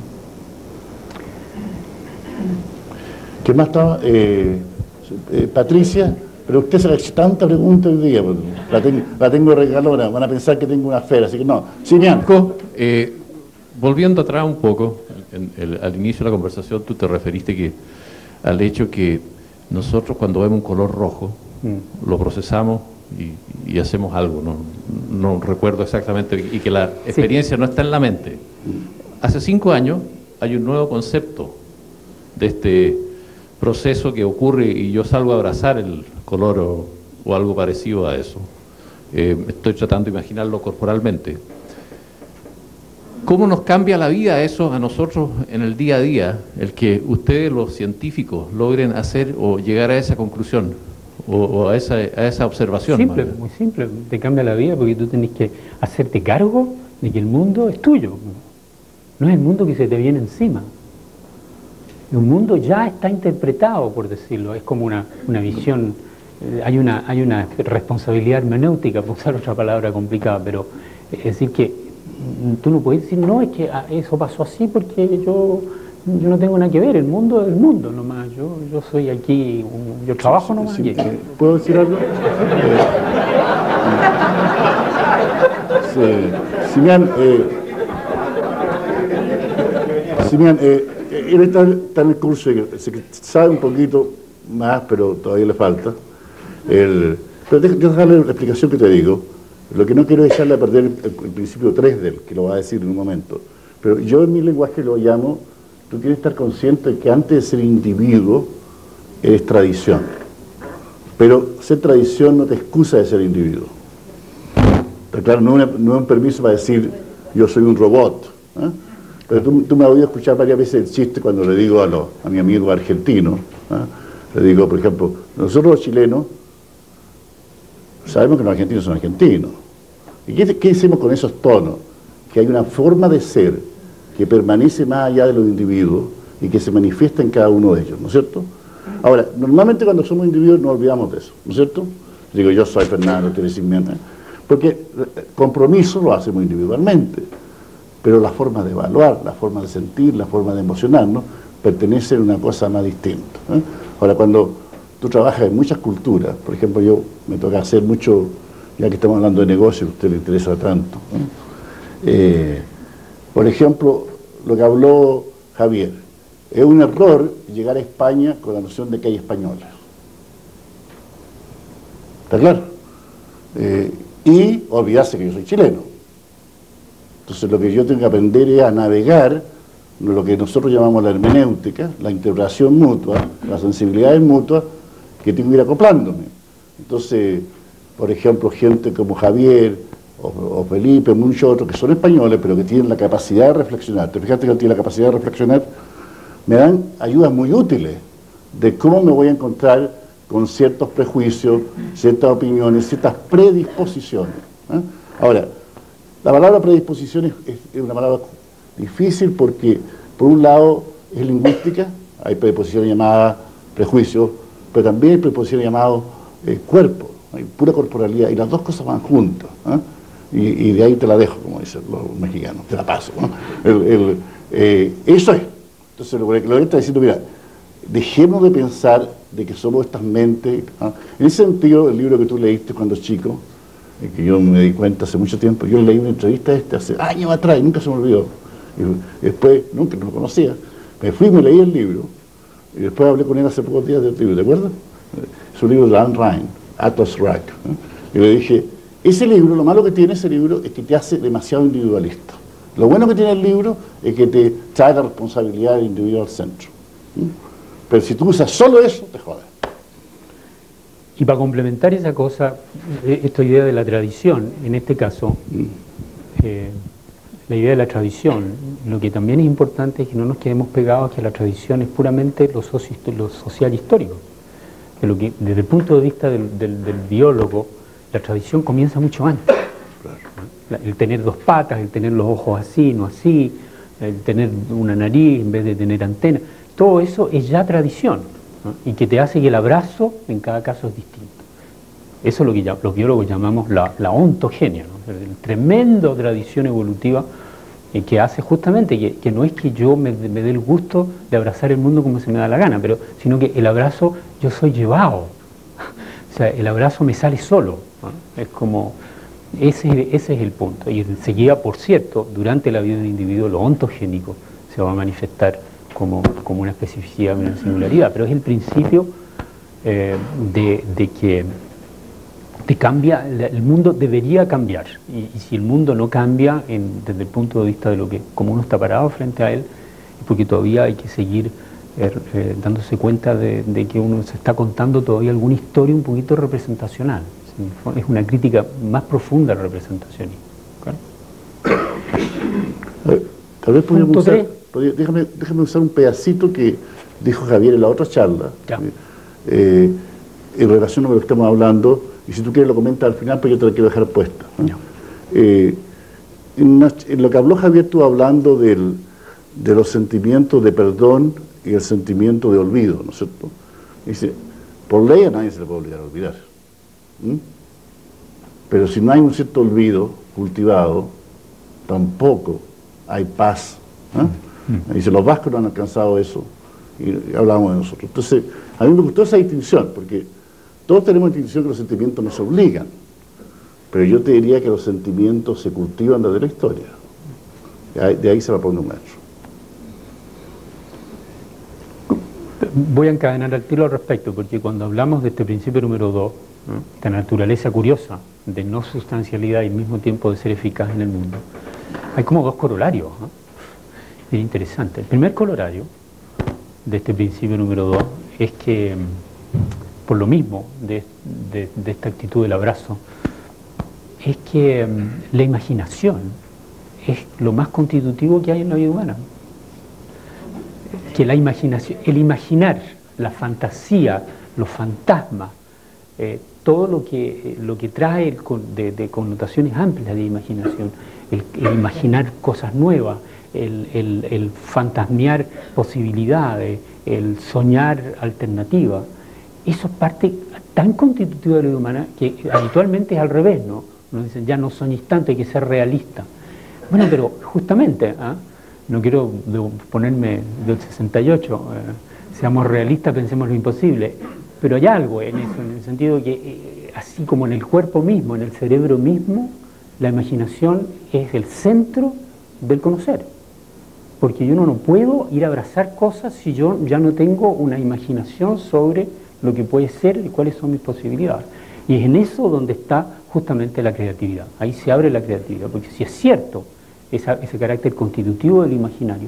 ¿Qué más estaba? Patricia, pero usted se ha hecho tanta pregunta hoy día, pues, la tengo regalona, van a pensar que tengo una esfera, así que no. Simian. Volviendo atrás un poco, al inicio de la conversación tú te referiste al hecho que nosotros cuando vemos un color rojo, lo procesamos y hacemos algo, no recuerdo exactamente, y que la experiencia no está en la mente. Hace 5 años hay un nuevo concepto de este proceso que ocurre y yo salgo a abrazar el color o algo parecido a eso. Estoy tratando de imaginarlo corporalmente. ¿Cómo nos cambia la vida eso a nosotros en el día a día, el que ustedes los científicos logren hacer o llegar a esa conclusión? O a esa observación. Simple, muy simple, te cambia la vida porque tú tenés que hacerte cargo de que el mundo es tuyo. No es el mundo que se te viene encima. El mundo ya está interpretado, por decirlo, es como una visión, hay una responsabilidad hermenéutica, por usar otra palabra complicada, pero es decir que tú no puedes decir, no, es que eso pasó así porque yo no tengo nada que ver, el mundo es el mundo nomás, yo soy aquí, yo trabajo nomás. Sí, ¿puedo decir algo? Simian, él está en el curso, sabe un poquito más, pero todavía le falta. Pero déjame darle la explicación que te digo. Lo que no quiero es echarle a perder el principio 3 de él, que lo va a decir en un momento. Pero yo en mi lenguaje lo llamo, tú tienes que estar consciente de que antes de ser individuo, eres tradición. Pero ser tradición no te excusa de ser individuo. Pero claro, no es un permiso para decir, yo soy un robot. ¿Eh? Pero tú me has oído escuchar varias veces el chiste cuando le digo a mi amigo argentino, ¿eh? Le digo, por ejemplo, nosotros los chilenos sabemos que los argentinos son argentinos. ¿Y qué hacemos con esos tonos? Que hay una forma de ser que permanece más allá de los individuos y que se manifiesta en cada uno de ellos, ¿no es cierto? Ahora, normalmente cuando somos individuos nos olvidamos de eso, ¿no es cierto? Digo, yo soy Fernando, tú eres Ximena, porque compromiso lo hacemos individualmente, pero la forma de evaluar, la forma de sentir, la forma de emocionarnos, pertenecen a una cosa más distinta, ¿eh? Ahora, cuando tú trabajas en muchas culturas, por ejemplo, yo me toca hacer mucho, ya que estamos hablando de negocios, a usted le interesa tanto, ¿eh? Por ejemplo, lo que habló Javier, es un error llegar a España con la noción de que hay españoles. ¿Está claro? Y olvidarse que yo soy chileno. Entonces lo que yo tengo que aprender es a navegar lo que nosotros llamamos la hermenéutica, la interpretación mutua, las sensibilidades mutuas, que tengo que ir acoplándome. Entonces, por ejemplo, gente como Javier o Felipe, muchos otros que son españoles, pero que tienen la capacidad de reflexionar. Te fijaste que él tiene la capacidad de reflexionar, me dan ayudas muy útiles de cómo me voy a encontrar con ciertos prejuicios, ciertas opiniones, ciertas predisposiciones. Ahora, la palabra predisposición es una palabra difícil porque, por un lado, es lingüística, hay predisposiciones llamadas prejuicios, pero también hay predisposiciones llamadas cuerpo, hay pura corporalidad, y las dos cosas van juntas. Y de ahí te la dejo, como dicen los mexicanos, te la paso. Eso es. Entonces, lo que está diciendo, mira, dejemos de pensar de que somos estas mentes. En ese sentido, el libro que tú leíste cuando chico, que yo me di cuenta hace mucho tiempo, yo leí una entrevista hace años atrás y nunca se me olvidó. Y después, nunca no lo conocía, me fui y me leí el libro, y después hablé con él hace pocos días del libro, ¿te acuerdas? Es un libro de Anne Ryan, Atlas Rack. Y le dije, ese libro, lo malo que tiene ese libro es que te hace demasiado individualista. Lo bueno que tiene el libro es que te trae la responsabilidad del individuo al centro. Pero si tú usas solo eso, te jodas. Y para complementar esa cosa, esta idea de la tradición, en este caso, la idea de la tradición, lo que también es importante es que no nos quedemos pegados a que la tradición es puramente lo social histórico. Que lo que, desde el punto de vista del biólogo, la tradición comienza mucho antes. El tener dos patas, el tener los ojos así, no así, el tener una nariz en vez de tener antena, todo eso es ya tradición, ¿no? Y que te hace que el abrazo en cada caso es distinto. Eso es lo que los biólogos llamamos la ontogenia, ¿no? La tremenda tradición evolutiva que hace justamente que no es que yo me dé el gusto de abrazar el mundo como se me da la gana, sino que el abrazo yo soy llevado. O sea, el abrazo me sale solo, ¿no? Es como, ese es el punto. Y enseguida, por cierto, durante la vida del individuo, lo ontogénico se va a manifestar como una especificidad, una singularidad, pero es el principio de que te cambia, el mundo debería cambiar, y si el mundo no cambia desde el punto de vista de lo que, como uno está parado frente a él, es porque todavía hay que seguir dándose cuenta de que uno se está contando todavía alguna historia un poquito representacional. Es una crítica más profunda al representacionismo. Tal vez podríamos usar, déjame usar un pedacito que dijo Javier en la otra charla, en relación a lo que estamos hablando, y si tú quieres lo comentas al final, pero yo te la quiero dejar puesta. En lo que habló Javier, estuvo hablando de los sentimientos de perdón y el sentimiento de olvido, ¿no es cierto? Dice, por ley a nadie se le puede obligar a olvidar. Pero si no hay un cierto olvido cultivado, tampoco hay paz. Dice, los vascos no han alcanzado eso, y hablábamos de nosotros. Entonces, a mí me gustó esa distinción, porque todos tenemos la distinción que los sentimientos nos obligan, pero yo te diría que los sentimientos se cultivan desde la historia. De ahí se va a poner un maestro. Voy a encadenar al tiro al respecto, porque cuando hablamos de este principio número 2, esta naturaleza curiosa de no sustancialidad y al mismo tiempo de ser eficaz en el mundo, hay como dos corolarios, ¿no? Es interesante. El primer corolario de este principio número 2 es que, por lo mismo de esta actitud del abrazo, es que la imaginación es lo más constitutivo que hay en la vida humana. Que la imaginación, el imaginar, la fantasía, los fantasmas, todo lo que trae de connotaciones amplias de imaginación, el imaginar cosas nuevas, el fantasmear posibilidades, el soñar alternativas, eso es parte tan constitutiva de la vida humana que habitualmente es al revés, ¿no? Nos dicen, ya no soñes tanto, hay que ser realista. Bueno, pero justamente, no quiero ponerme del 68, seamos realistas, pensemos lo imposible, pero hay algo en eso, en el sentido que, así como en el cuerpo mismo, en el cerebro mismo, la imaginación es el centro del conocer. Porque yo no puedo ir a abrazar cosas si yo ya no tengo una imaginación sobre lo que puede ser y cuáles son mis posibilidades. Y es en eso donde está justamente la creatividad. Ahí se abre la creatividad, porque si es cierto ese carácter constitutivo del imaginario,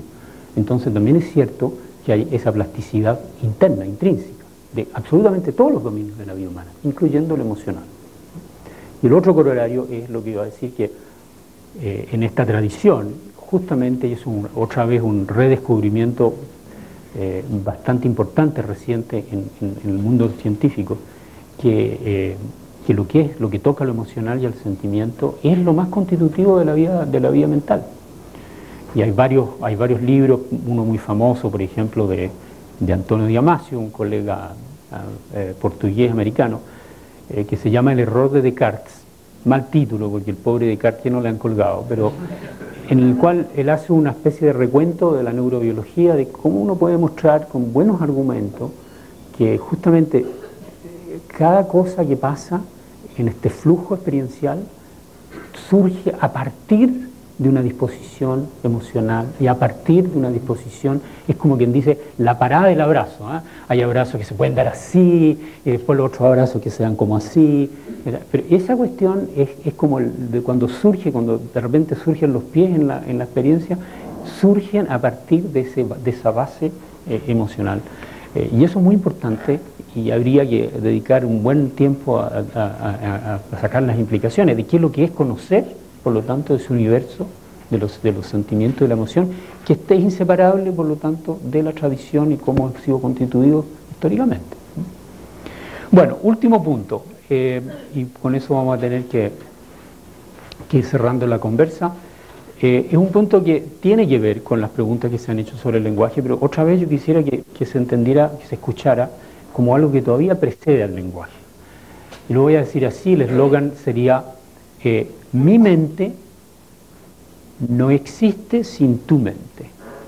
Entonces también es cierto que hay esa plasticidad interna, intrínseca, de absolutamente todos los dominios de la vida humana, incluyendo lo emocional. Y el otro corolario es lo que iba a decir, que en esta tradición, justamente es otra vez un redescubrimiento bastante importante, reciente en el mundo científico, que lo que toca lo emocional y el sentimiento es lo más constitutivo de la vida mental. Y hay varios libros, uno muy famoso, por ejemplo, de Antonio Damasio, un colega portugués americano, que se llama El error de Descartes. Mal título, porque el pobre Descartes que no le han colgado, pero en el cual él hace una especie de recuento de la neurobiología, de cómo uno puede mostrar con buenos argumentos que justamente cada cosa que pasa en este flujo experiencial surge a partir de una disposición emocional, y a partir de una disposición, es como quien dice, la parada del abrazo, ¿eh? Hay abrazos que se pueden dar así, y después los otros abrazos que se dan como así, pero esa cuestión es como de cuando de repente surgen los pies en la experiencia, surgen a partir de esa base emocional. Y eso es muy importante, y habría que dedicar un buen tiempo a sacar las implicaciones de qué es lo que es conocer, por lo tanto, ese universo de los sentimientos y la emoción, que esté inseparable, por lo tanto, de la tradición y cómo ha sido constituido históricamente. Bueno, último punto, y con eso vamos a tener que ir cerrando la conversa. Es un punto que tiene que ver con las preguntas que se han hecho sobre el lenguaje, pero otra vez yo quisiera que se entendiera, que se escuchara como algo que todavía precede al lenguaje. Y lo voy a decir así, el eslogan sería: mi mente no existe sin tu mente.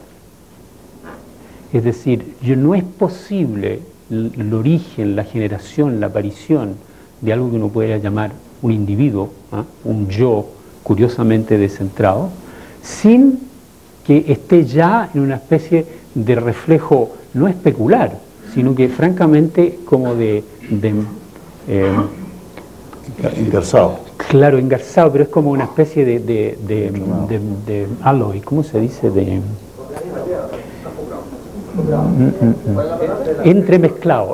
Es decir, no es posible el origen, la generación, la aparición de algo que uno podría llamar un individuo, un yo curiosamente descentrado, sin que esté ya en una especie de reflejo no especular, sino que francamente como Engarzado. Claro, engarzado, pero es como una especie de alloy, ¿cómo se dice? Entremezclado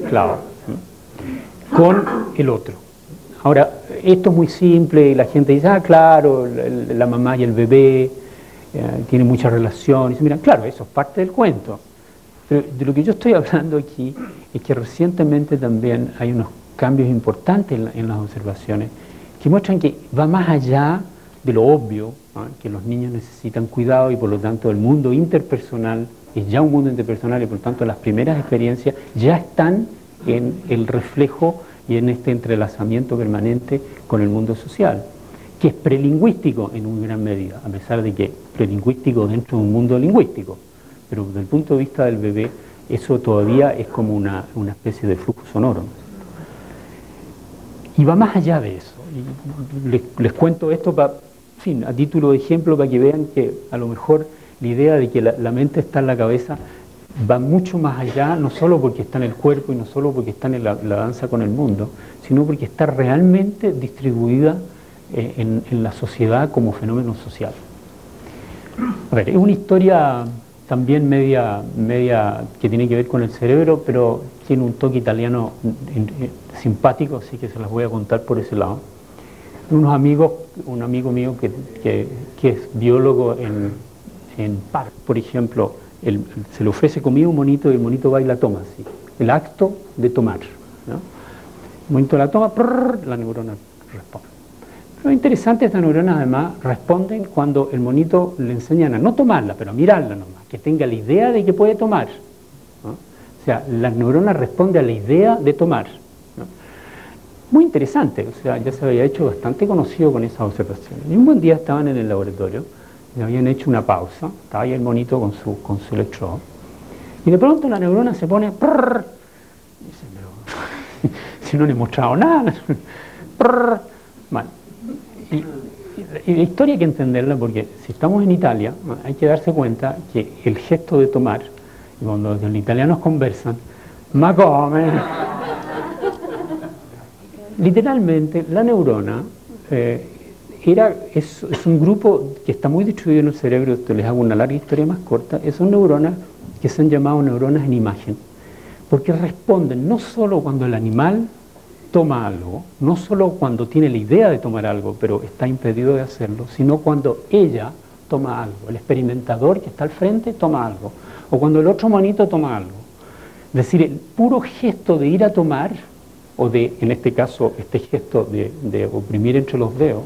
con el otro. Ahora, esto es muy simple y la gente dice, claro, la mamá y el bebé tienen mucha relación. Y dice, mira, claro, eso es parte del cuento. Pero de lo que yo estoy hablando aquí es que recientemente también hay unos cambios importantes en las observaciones que muestran que va más allá de lo obvio, que los niños necesitan cuidado y por lo tanto el mundo interpersonal es ya un mundo interpersonal y por lo tanto las primeras experiencias ya están en el reflejo y en este entrelazamiento permanente con el mundo social, que es prelingüístico en una gran medida, a pesar de que prelingüístico dentro de un mundo lingüístico, pero desde el punto de vista del bebé eso todavía es como una especie de flujo sonoro. Y va más allá de eso. Y les cuento esto a título de ejemplo para que vean que a lo mejor la idea de que la mente está en la cabeza va mucho más allá, no solo porque está en el cuerpo y no solo porque está en la danza con el mundo, sino porque está realmente distribuida en la sociedad como fenómeno social. A ver, es una historia también media que tiene que ver con el cerebro, pero tiene un toque italiano simpático, así que se las voy a contar por ese lado. Un amigo mío que es biólogo en Park, por ejemplo, se le ofrece comida a un monito y el monito va y la toma así. El acto de tomar, ¿no? El monito la toma, la neurona responde. Lo interesante es que estas neuronas además responden cuando el monito le enseñan a no tomarla, pero a mirarla nomás, que tenga la idea de que puede tomar, ¿no? O sea, la neurona responde a la idea de tomar, ¿no? Muy interesante, o sea, ya se había hecho bastante conocido con esas observaciones. Y un buen día estaban en el laboratorio, le habían hecho una pausa, estaba ahí el monito con su electrodo, y de pronto la neurona se pone, dice, pero si no le he mostrado nada, bueno. Y la historia hay que entenderla porque si estamos en Italia hay que darse cuenta que el gesto de tomar, y cuando los italianos conversan, ma come, literalmente la neurona es un grupo que está muy distribuido en el cerebro. Les hago una larga historia más corta. Son neuronas que se han llamado neuronas en imagen, porque responden no solo cuando el animal toma algo, no solo cuando tiene la idea de tomar algo, pero está impedido de hacerlo, sino cuando ella toma algo, el experimentador que está al frente toma algo, o cuando el otro monito toma algo. Es decir, el puro gesto de ir a tomar, o de, en este caso, este gesto de oprimir entre los dedos,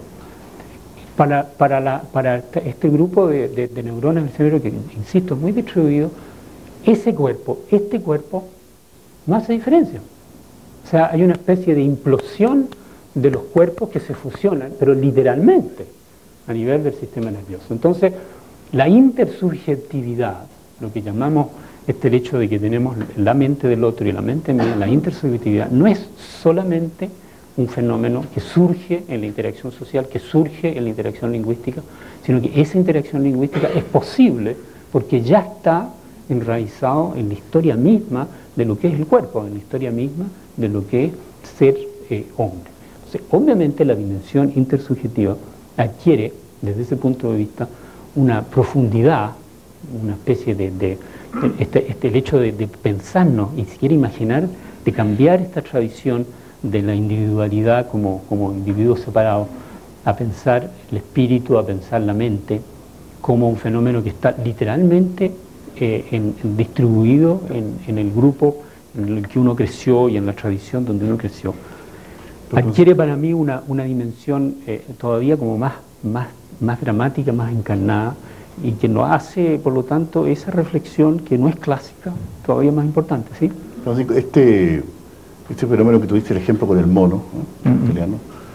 para este grupo de neuronas del cerebro que, insisto, es muy distribuido, este cuerpo, no hace diferencia. O sea, hay una especie de implosión de los cuerpos que se fusionan, pero literalmente, a nivel del sistema nervioso. Entonces, la intersubjetividad, lo que llamamos el hecho de que tenemos la mente del otro y la mente mía, la intersubjetividad, no es solamente un fenómeno que surge en la interacción social, que surge en la interacción lingüística, sino que esa interacción lingüística es posible porque ya está enraizado en la historia misma de lo que es el cuerpo, en la historia misma de lo que es ser hombre. Entonces, obviamente la dimensión intersubjetiva adquiere, desde ese punto de vista, una profundidad, una especie el hecho de pensarnos y siquiera imaginar, de cambiar esta tradición de la individualidad como individuo separado, a pensar el espíritu, a pensar la mente, como un fenómeno que está literalmente distribuido en el grupo en el que uno creció y en la tradición donde uno creció. Adquiere para mí una dimensión todavía como más dramática, más encarnada, y que nos hace, por lo tanto, esa reflexión que no es clásica, todavía más importante, ¿sí? Francisco, este fenómeno que tuviste el ejemplo con el mono, ¿no? Italiano,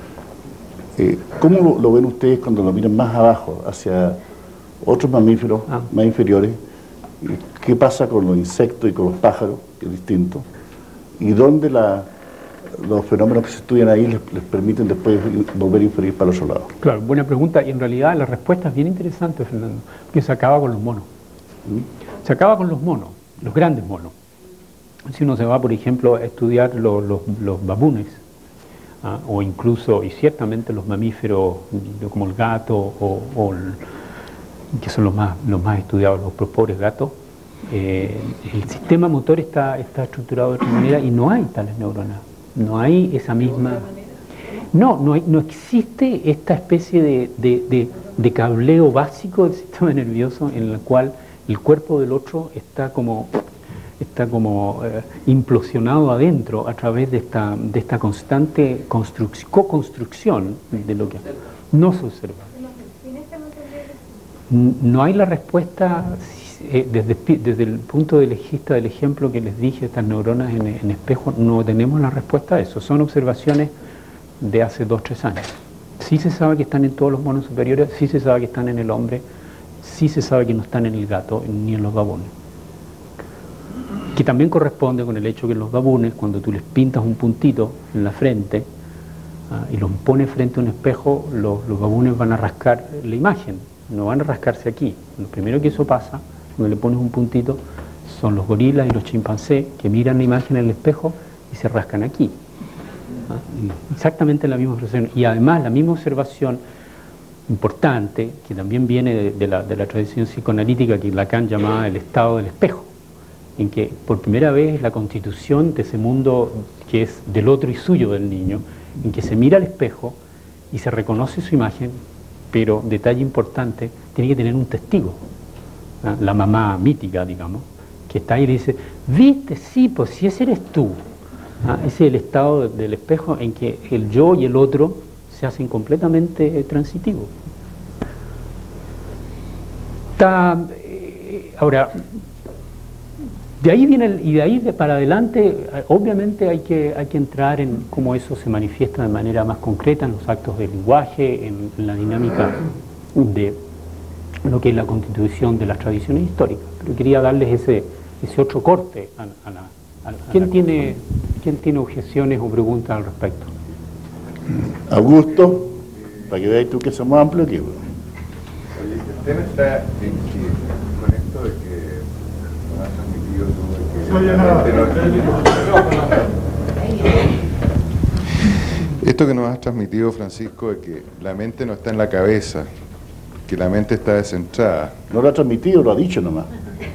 ¿cómo lo ven ustedes cuando lo miran más abajo, hacia otros mamíferos más inferiores? ¿Qué pasa con los insectos y con los pájaros, que es distinto? ¿Y dónde los fenómenos que se estudian ahí les permiten después volver a inferir para el otro lado? Claro, buena pregunta, y en realidad la respuesta es bien interesante, Fernando, que se acaba con los monos. Se acaba con los monos, los grandes monos. Si uno se va, por ejemplo, a estudiar los babunes, o incluso, y ciertamente los mamíferos como el gato, que son los más estudiados, los pobres gatos, el sistema motor está estructurado de otra manera y no hay tales neuronas. No hay esa misma... No existe esta especie de cableo básico del sistema nervioso en el cual el cuerpo del otro está como implosionado adentro a través de esta constante co-construcción de lo que no se observa. No hay la respuesta desde el punto de vista del ejemplo que les dije, estas neuronas en espejo, no tenemos la respuesta a eso. Son observaciones de hace 2 o 3 años. Sí se sabe que están en todos los monos superiores, sí se sabe que están en el hombre, sí se sabe que no están en el gato ni en los babunes. Que también corresponde con el hecho que en los babunes, cuando tú les pintas un puntito en la frente y los pones frente a un espejo, los babunes van a rascar la imagen, no van a rascarse aquí. Lo primero que eso pasa, cuando le pones un puntito, son los gorilas y los chimpancés que miran la imagen en el espejo y se rascan aquí. Exactamente la misma observación. Y además la misma observación importante, que también viene de la tradición psicoanalítica que Lacan llamaba el estado del espejo, en que por primera vez la constitución de ese mundo que es del otro y suyo del niño, en que se mira al espejo y se reconoce su imagen, pero, detalle importante, tiene que tener un testigo, la mamá mítica, digamos, que está ahí y le dice, ¿viste? Sí, pues si ese eres tú. Ese es el estado del espejo en que el yo y el otro se hacen completamente transitivos. Ahora, de ahí viene, y de ahí para adelante, obviamente hay que entrar en cómo eso se manifiesta de manera más concreta en los actos del lenguaje, en la dinámica de lo que es la constitución de las tradiciones históricas. Pero quería darles ese otro corte a la... ¿Quién tiene objeciones o preguntas al respecto? Augusto, para que veáis tú que somos amplios aquí. Oye, el tema está en que, con esto de que nos has transmitido tú, Esto que nos has transmitido, Francisco, de que la mente no está en la cabeza, que la mente está descentrada. No lo ha transmitido, lo ha dicho nomás.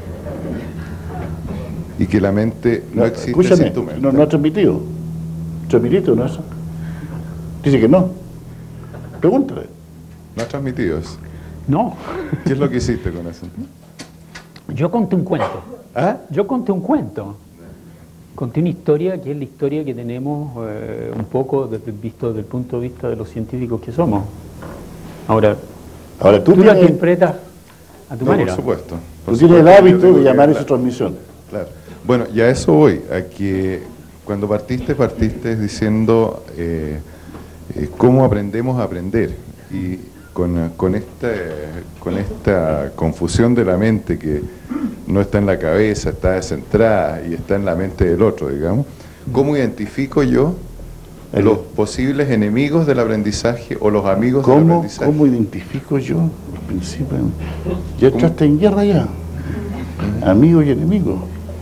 Y que la mente no existe Escúchame, sin tu mente. no ha transmitido. ¿Transmitiste o no eso? Dice que no. Pregúntale. ¿No has transmitido eso? No. ¿Qué es lo que hiciste con eso? Yo conté un cuento. ¿Ah? Yo conté un cuento. Conté una historia que es la historia que tenemos un poco visto desde el punto de vista de los científicos que somos. Ahora tú la interpretas a tu manera. Por supuesto. Tú tienes el hábito de llamar esa transmisión. Claro. Bueno, y a eso voy, a que cuando partiste diciendo cómo aprendemos a aprender. Y con esta confusión de la mente que no está en la cabeza, está descentrada y está en la mente del otro, digamos, ¿cómo identifico yo los posibles enemigos del aprendizaje o los amigos del aprendizaje? ¿Cómo identifico yo los principios? Ya entraste en guerra ya. Amigos y enemigos.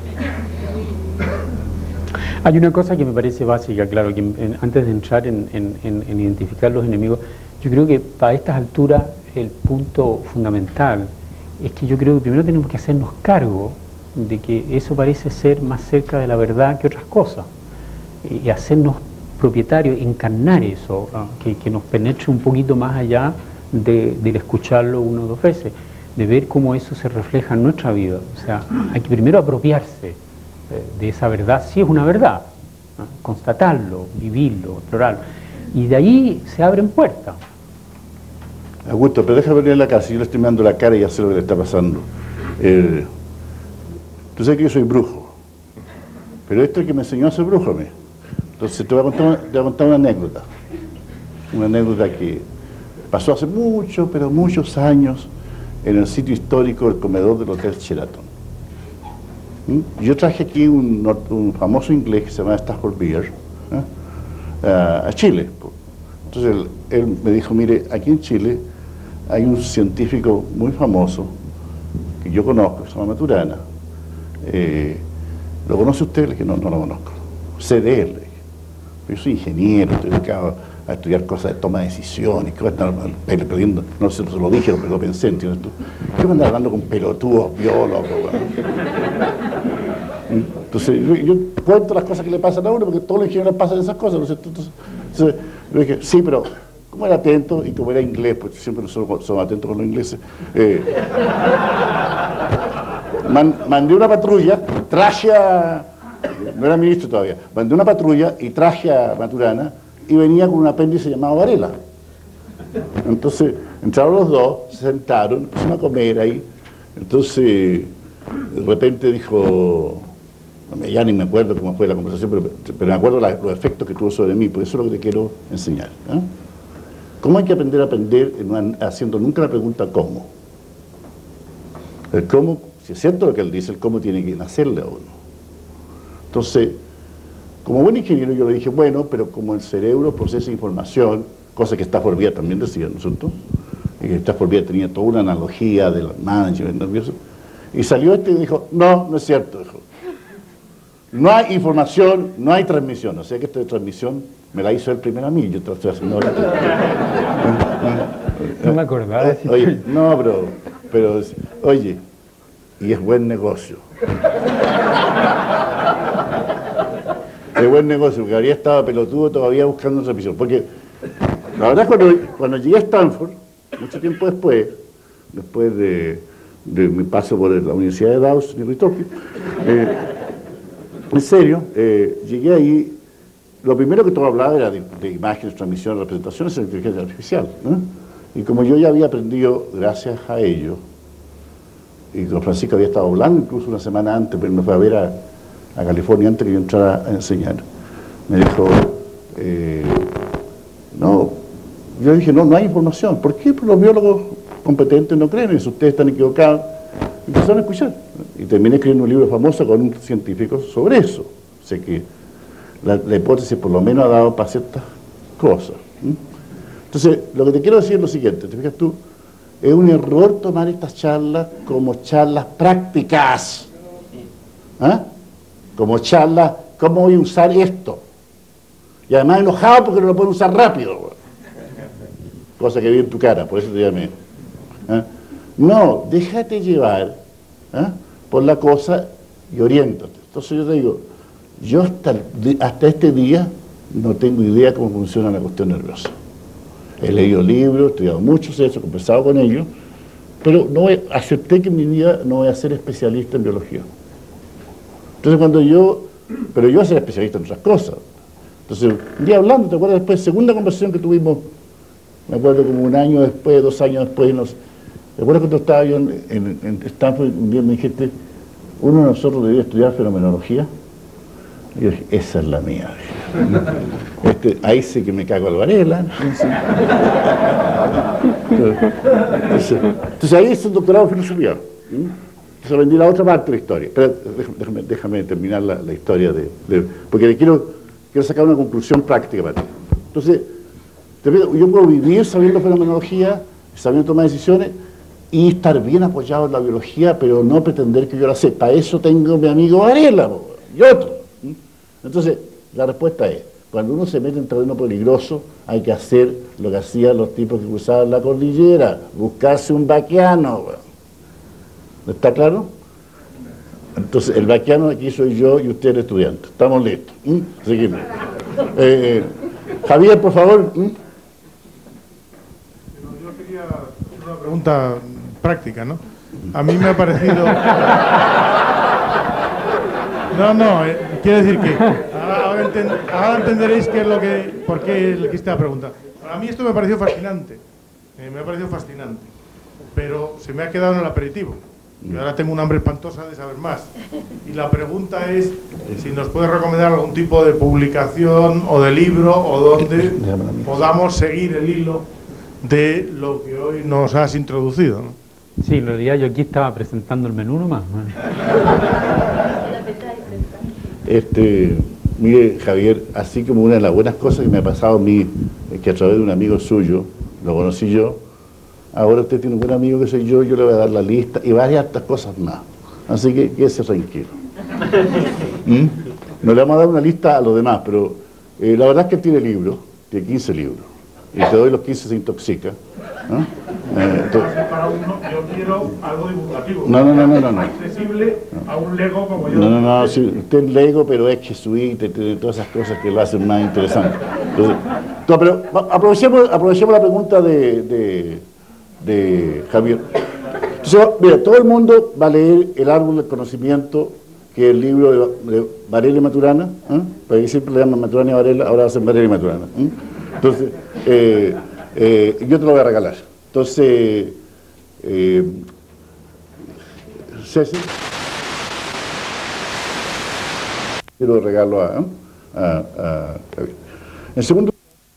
Hay una cosa que me parece básica, claro, que antes de entrar en identificar los enemigos, yo creo que para estas alturas el punto fundamental es que yo creo que primero tenemos que hacernos cargo de que eso parece ser más cerca de la verdad que otras cosas, y hacernos propietarios, encarnar eso, que nos penetre un poquito más allá del escucharlo una o dos veces, de ver cómo eso se refleja en nuestra vida. O sea, hay que primero apropiarse de esa verdad, si es una verdad, ¿no? Constatarlo, vivirlo, explorarlo, y de ahí se abren puertas. Augusto, pero déjame venir a la casa, yo le estoy mirando la cara y ya sé lo que le está pasando. Tú sabes que yo soy brujo, pero esto es que me enseñó a ser brujo a mí. Entonces te voy a contar una anécdota que pasó hace muchos años en el sitio histórico del comedor del Hotel Sheraton. Yo traje aquí un famoso inglés que se llama Stafford Beer a Chile. Entonces él me dijo, mire, aquí en Chile hay un científico muy famoso que yo conozco, que se llama Maturana. ¿Lo conoce usted? Le dije, no lo conozco. Sé de él. Yo soy ingeniero, estoy dedicado a estudiar cosas de toma de decisiones, que voy a estar perdiendo, no sé, se lo dije, pero lo pensé, ¿entiendes tú? ¿Qué voy a andar hablando con pelotudos, biólogos? Entonces, yo cuento las cosas que le pasan a uno, porque todos los ingenieros pasan esas cosas, ¿no es cierto? Entonces, yo dije, sí, pero como era atento, y como era inglés, pues siempre somos atentos con los ingleses, mandé una patrulla, traje a... No era ministro todavía, mandé una patrulla y traje a Maturana y venía con un apéndice llamado Varela. Entonces entraron los dos, se sentaron, empezamos a comer ahí. Entonces de repente dijo, ya ni me acuerdo cómo fue la conversación, pero me acuerdo los efectos que tuvo sobre mí, porque eso es lo que te quiero enseñar. ¿Cómo hay que aprender a aprender haciendo nunca la pregunta cómo? El cómo, si es cierto lo que él dice, el cómo tiene que nacerle a uno. Entonces, como buen ingeniero yo le dije, bueno, pero como el cerebro procesa información, cosa que Stafford Beer también decía, ¿no es cierto? Y Stafford Beer tenía toda una analogía del management nervioso, y salió y dijo, no es cierto, dijo. No hay información, no hay transmisión, o sea que esta transmisión me la hizo él primero a mí, yo estoy haciendo ahora. No me acordaba. Oye, no, pero, oye, y es buen negocio. Es buen negocio, porque habría estado pelotudo todavía buscando transmisión. Porque la verdad cuando llegué a Stanford, mucho tiempo después de mi paso por la Universidad de Dawson y Ritoque, en serio, llegué ahí, lo primero que todo hablaba era de imágenes, transmisiones, representaciones en inteligencia artificial, ¿no? Y como yo ya había aprendido gracias a ello, y don Francisco había estado hablando incluso una semana antes, pero me fue a ver a California antes que yo entrara a enseñar. Me dijo, no, yo dije, no hay información. ¿Por qué? Porque los biólogos competentes no creen eso, ustedes están equivocados. Empezaron a escuchar. Y terminé escribiendo un libro famoso con un científico sobre eso. O sea que la hipótesis por lo menos ha dado para ciertas cosas. Entonces, lo que te quiero decir es lo siguiente, ¿te fijas tú? Es un error tomar estas charlas como charlas prácticas. Como charlas, ¿cómo voy a usar esto? Y además enojado porque no lo pueden usar rápido, weón. Cosa que vi en tu cara, por eso te llamé. ¿Ah? No, déjate llevar, ¿ah?, por la cosa y oriéntate. Entonces yo te digo, yo hasta este día no tengo idea cómo funciona la cuestión nerviosa. He leído libros, he estudiado muchos, he conversado con ellos, pero acepté que en mi vida no voy a ser especialista en biología. Entonces pero yo voy a ser especialista en otras cosas. Entonces, un día hablando, ¿te acuerdas después? Segunda conversación que tuvimos, me acuerdo como un año después, 2 años después, ¿te acuerdas cuando estaba yo en Stanford? Un día me dijiste, uno de nosotros debía estudiar fenomenología. Y yo dije, esa es la mía. Ahí sí que me cago al Varela. Entonces ahí es un doctorado en filosofía. Entonces aprendí la otra parte de la historia. Pero déjame terminar la historia porque quiero sacar una conclusión práctica para ti. Entonces, yo puedo vivir sabiendo fenomenología, sabiendo tomar decisiones y estar bien apoyado en la biología, pero no pretender que yo la sé. Para eso tengo mi amigo Varela y otro. Entonces, la respuesta es, cuando uno se mete en terreno peligroso, hay que hacer lo que hacían los tipos que cruzaban la cordillera, buscarse un vaquiano. ¿Está claro? Entonces, el vaquiano aquí soy yo y usted el estudiante. Estamos listos. Seguimos. Javier, por favor. Yo quería hacer una pregunta práctica, ¿no? A mí me ha parecido... quiero decir que ahora entenderéis por qué le quise la pregunta. A mí esto me ha parecido fascinante, pero se me ha quedado en el aperitivo. Y ahora tengo un hambre espantosa de saber más. Y la pregunta es si nos puede recomendar algún tipo de publicación o de libro o donde podamos seguir el hilo de lo que hoy nos has introducido, ¿no? Sí, en realidad yo aquí estaba presentando el menú nomás. Mire, Javier, así como una de las buenas cosas que me ha pasado a mí, es que a través de un amigo suyo, lo conocí yo, ahora usted tiene un buen amigo que soy yo le voy a dar la lista y varias otras cosas más. Así que quédese tranquilo. No le vamos a dar una lista a los demás, pero la verdad es que él tiene libros, tiene 15 libros, y te doy los 15 se intoxica. ¿No? Para uno, yo quiero algo divulgativo. No. Accesible a un lego como yo. No, sí, usted es lego, pero es jesuita, tiene todas esas cosas que lo hacen más interesante. Entonces, pero aprovechemos la pregunta de Javier. Entonces, mira, todo el mundo va a leer El árbol del conocimiento, que es el libro de Varela y Maturana, porque siempre le llaman Maturana y Varela, ahora va a ser Varela y Maturana. Entonces, yo te lo voy a regalar. Entonces, César, yo lo regalo a Javier. En segundo,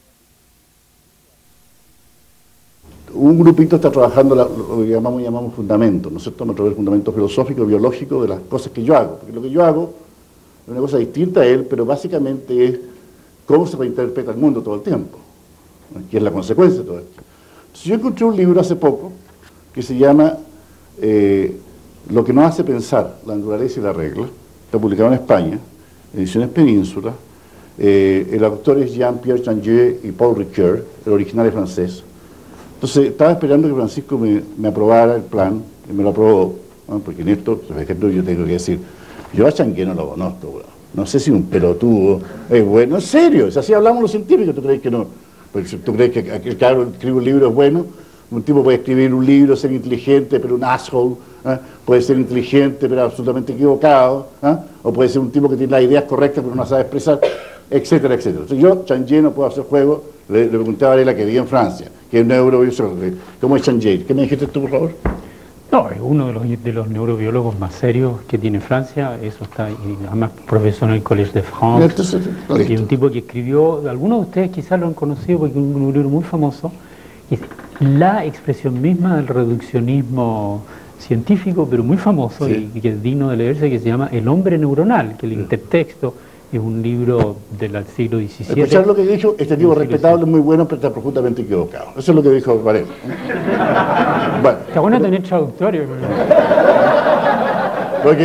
un grupito está trabajando lo que llamamos fundamentos, ¿no es cierto? El fundamento filosófico, biológico de las cosas que yo hago. Porque lo que yo hago es una cosa distinta a él, pero básicamente es cómo se reinterpreta el mundo todo el tiempo, ¿no? Que es la consecuencia de todo esto. Entonces, yo encontré un libro hace poco que se llama Lo que nos hace pensar, la naturaleza y la regla. Está publicado en España, Ediciones Península. El autor es Jean-Pierre Changeux y Paul Ricoeur, el original es francés. Entonces, estaba esperando que Francisco me aprobara el plan, y me lo aprobó, ¿no? Porque en esto, por ejemplo, yo tengo que decir, yo a Changeux no lo conozco, bro. No sé si un pelotudo es bueno, en serio, si así hablamos los científicos, ¿tú crees que no? Porque si tú crees que claro, escribir un libro es bueno, un tipo puede escribir un libro, ser inteligente, pero un asshole, puede ser inteligente, pero absolutamente equivocado, o puede ser un tipo que tiene las ideas correctas, pero no sabe expresar, etcétera, etcétera. Entonces yo, Changeux, no puedo hacer juego. Le pregunté a Varela, que vive en Francia, que es neurobiólogo. ¿Cómo es Changeux? ¿Qué me dijiste tú, por favor? No, es uno de los neurobiólogos más serios que tiene Francia. Eso está, además profesor en el Collège de France. Entonces, y un tipo que escribió, algunos de ustedes quizás lo han conocido porque es un libro muy famoso, es la expresión misma del reduccionismo científico, pero muy famoso, sí, y que es digno de leerse, que se llama El hombre neuronal, que el intertexto es un libro del siglo XVII. Escuchar lo que dijo, este tipo respetable, muy bueno, pero está profundamente equivocado. Eso es lo que dijo Varela. Bueno. Está bueno tener traductorio. Porque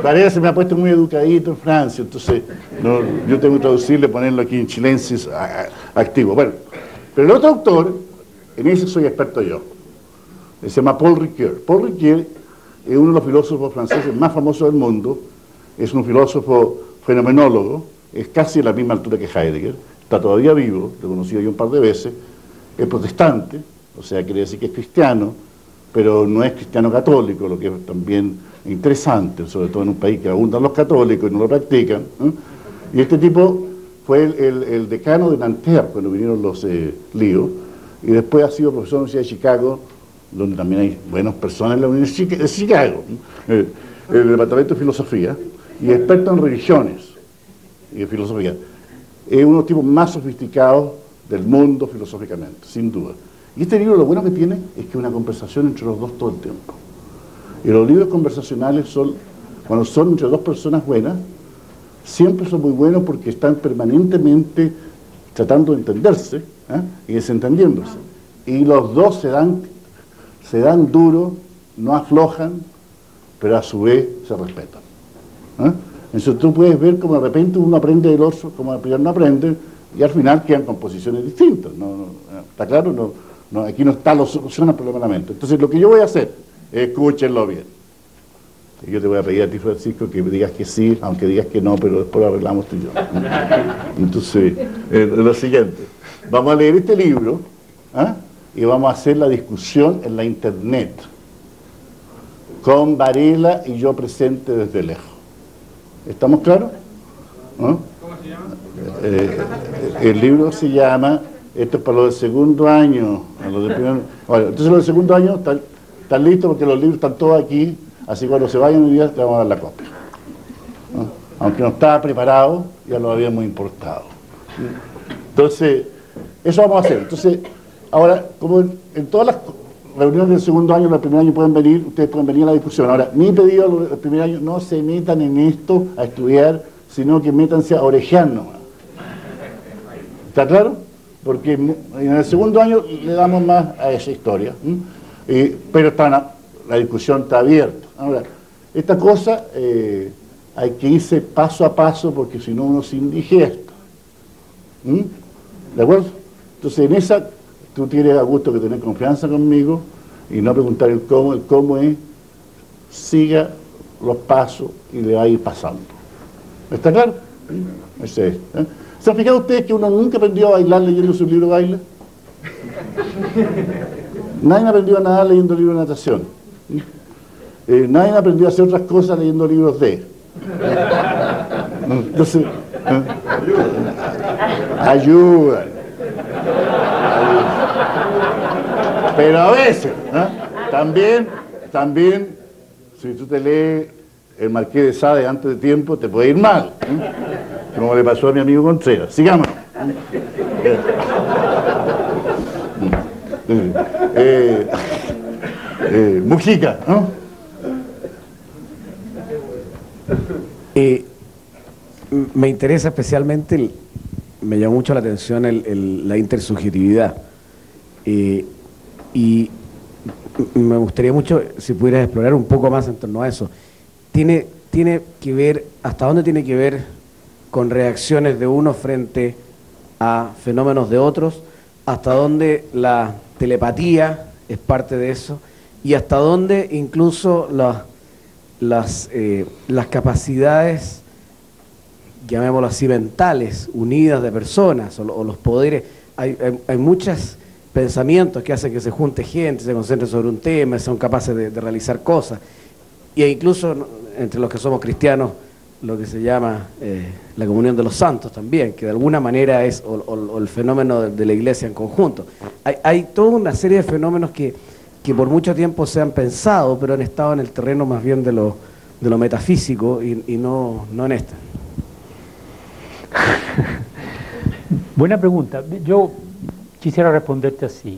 Varela se me ha puesto muy educadito en Francia, entonces no, yo tengo que traducirle, ponerlo aquí en chilensis activo. Bueno, pero el otro autor, en ese soy experto yo, se llama Paul Ricoeur. Paul Ricoeur es uno de los filósofos franceses más famosos del mundo, es un filósofo fenomenólogo, es casi a la misma altura que Heidegger, está todavía vivo, lo he conocido yo un par de veces, es protestante, o sea, quiere decir que es cristiano, pero no es cristiano católico, lo que es también interesante, sobre todo en un país que abundan los católicos y no lo practican. Y este tipo fue el decano de Nanterre cuando vinieron los líos, y después ha sido profesor de la Universidad de Chicago, donde también hay buenas personas en la Universidad de Chicago, el departamento de filosofía, y experto en religiones y en filosofía. Es uno de los tipos más sofisticados del mundo filosóficamente, sin duda. Y este libro lo bueno que tiene es que es una conversación entre los dos todo el tiempo. Y los libros conversacionales son, cuando son entre dos personas buenas, siempre son muy buenos porque están permanentemente tratando de entenderse y desentendiéndose. Y los dos se dan duro, no aflojan, pero a su vez se respetan. Entonces tú puedes ver cómo de repente uno aprende del otro, como al primero no aprende, y al final quedan con posiciones distintas. ¿Está claro? Aquí no está la solución al problema de la mente. Entonces lo que yo voy a hacer, escúchenlo bien. Yo te voy a pedir a ti, Francisco, que me digas que sí, aunque digas que no, pero después lo arreglamos tú y yo. Entonces, lo siguiente, vamos a leer este libro y vamos a hacer la discusión en la internet, con Varela y yo presente desde lejos. ¿Estamos claros? ¿Cómo se llama? El libro se llama, esto es para los del segundo año, a los del primer, bueno, entonces los del segundo año están listos porque los libros están todos aquí, así que cuando se vayan hoy día te vamos a dar la copia. Aunque no estaba preparado, ya lo habíamos importado. Entonces, eso vamos a hacer. Entonces, ahora, como en todas las reuniones del segundo año, del primer año pueden venir, ustedes pueden venir a la discusión. Ahora, mi pedido del primer año, no se metan en esto a estudiar, sino que métanse a orejear nomás. ¿Está claro? Porque en el segundo año le damos más a esa historia. Pero la discusión está abierta. Ahora, esta cosa hay que irse paso a paso porque si no uno se indigesta. ¿De acuerdo? Entonces en esa tú tienes a gusto que tener confianza conmigo y no preguntar el cómo es, siga los pasos y le va a ir pasando. ¿Está claro? Ese es. ¿Se han fijado ustedes que uno nunca aprendió a bailar leyendo su libro de baile? Nadie aprendió a nadar leyendo libros de natación. Nadie aprendió a hacer otras cosas leyendo libros de. Entonces, ayudan. Pero a veces, también, si tú te lees el Marqués de Sade antes de tiempo, te puede ir mal. Como le pasó a mi amigo Contreras. Sigamos. Mujica, ¿no? Me interesa especialmente, me llamó mucho la atención la intersubjetividad. Y me gustaría mucho si pudieras explorar un poco más en torno a eso. Tiene que ver, ¿hasta dónde tiene que ver con reacciones de uno frente a fenómenos de otros? ¿Hasta dónde la telepatía es parte de eso? Y hasta dónde incluso las capacidades, llamémoslo así, mentales, unidas de personas, o los poderes. Hay muchos pensamientos que hacen que se junte gente, se concentre sobre un tema, son capaces de realizar cosas. Y incluso entre los que somos cristianos, lo que se llama la comunión de los santos también, que de alguna manera es o el fenómeno de la iglesia en conjunto. Hay toda una serie de fenómenos que por mucho tiempo se han pensado, pero han estado en el terreno más bien de lo metafísico y no en este. Buena pregunta. Yo quisiera responderte así.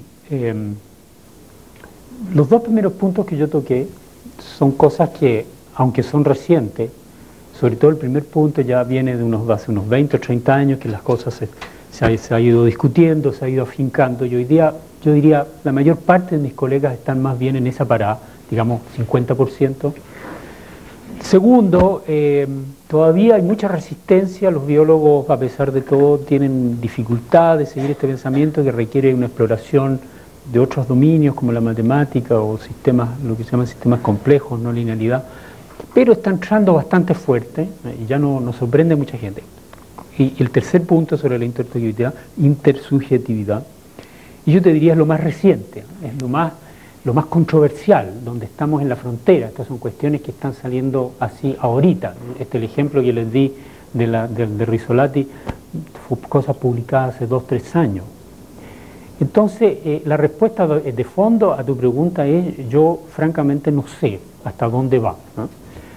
Los dos primeros puntos que yo toqué son cosas que, aunque son recientes, sobre todo el primer punto ya viene de hace unos 20 o 30 años que las cosas se ha ido discutiendo, se ha ido afincando, y hoy día yo diría la mayor parte de mis colegas están más bien en esa parada, digamos 50%, Segundo, todavía hay mucha resistencia, los biólogos a pesar de todo tienen dificultad de seguir este pensamiento que requiere una exploración de otros dominios como la matemática o sistemas, lo que se llaman sistemas complejos, no linealidad, pero está entrando bastante fuerte y ya no nos sorprende a mucha gente. Y el tercer punto sobre la intersubjetividad, y yo te diría es lo más reciente, es lo más controversial, donde estamos en la frontera. Estas son cuestiones que están saliendo así ahorita. El ejemplo que les di de Rizzolatti fue cosas publicadas hace 2 o 3 años. Entonces, la respuesta de fondo a tu pregunta es, yo francamente no sé hasta dónde va, ¿no?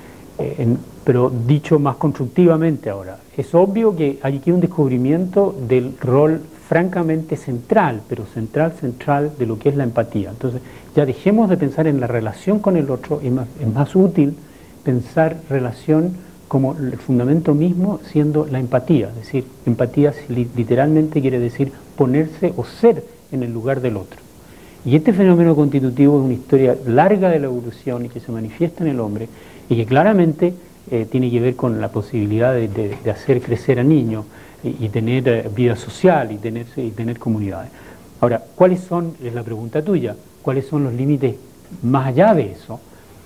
Pero dicho más constructivamente ahora, es obvio que hay aquí un descubrimiento del rol francamente central, pero central de lo que es la empatía. Entonces, ya dejemos de pensar en la relación con el otro, es más útil pensar relación como el fundamento mismo siendo la empatía. Es decir, empatía literalmente quiere decir ponerse o ser en el lugar del otro. Y este fenómeno constitutivo es una historia larga de la evolución y que se manifiesta en el hombre y que claramente tiene que ver con la posibilidad de hacer crecer a niños y tener vida social y tener comunidades. Ahora, ¿cuáles son, es la pregunta tuya, cuáles son los límites más allá de eso?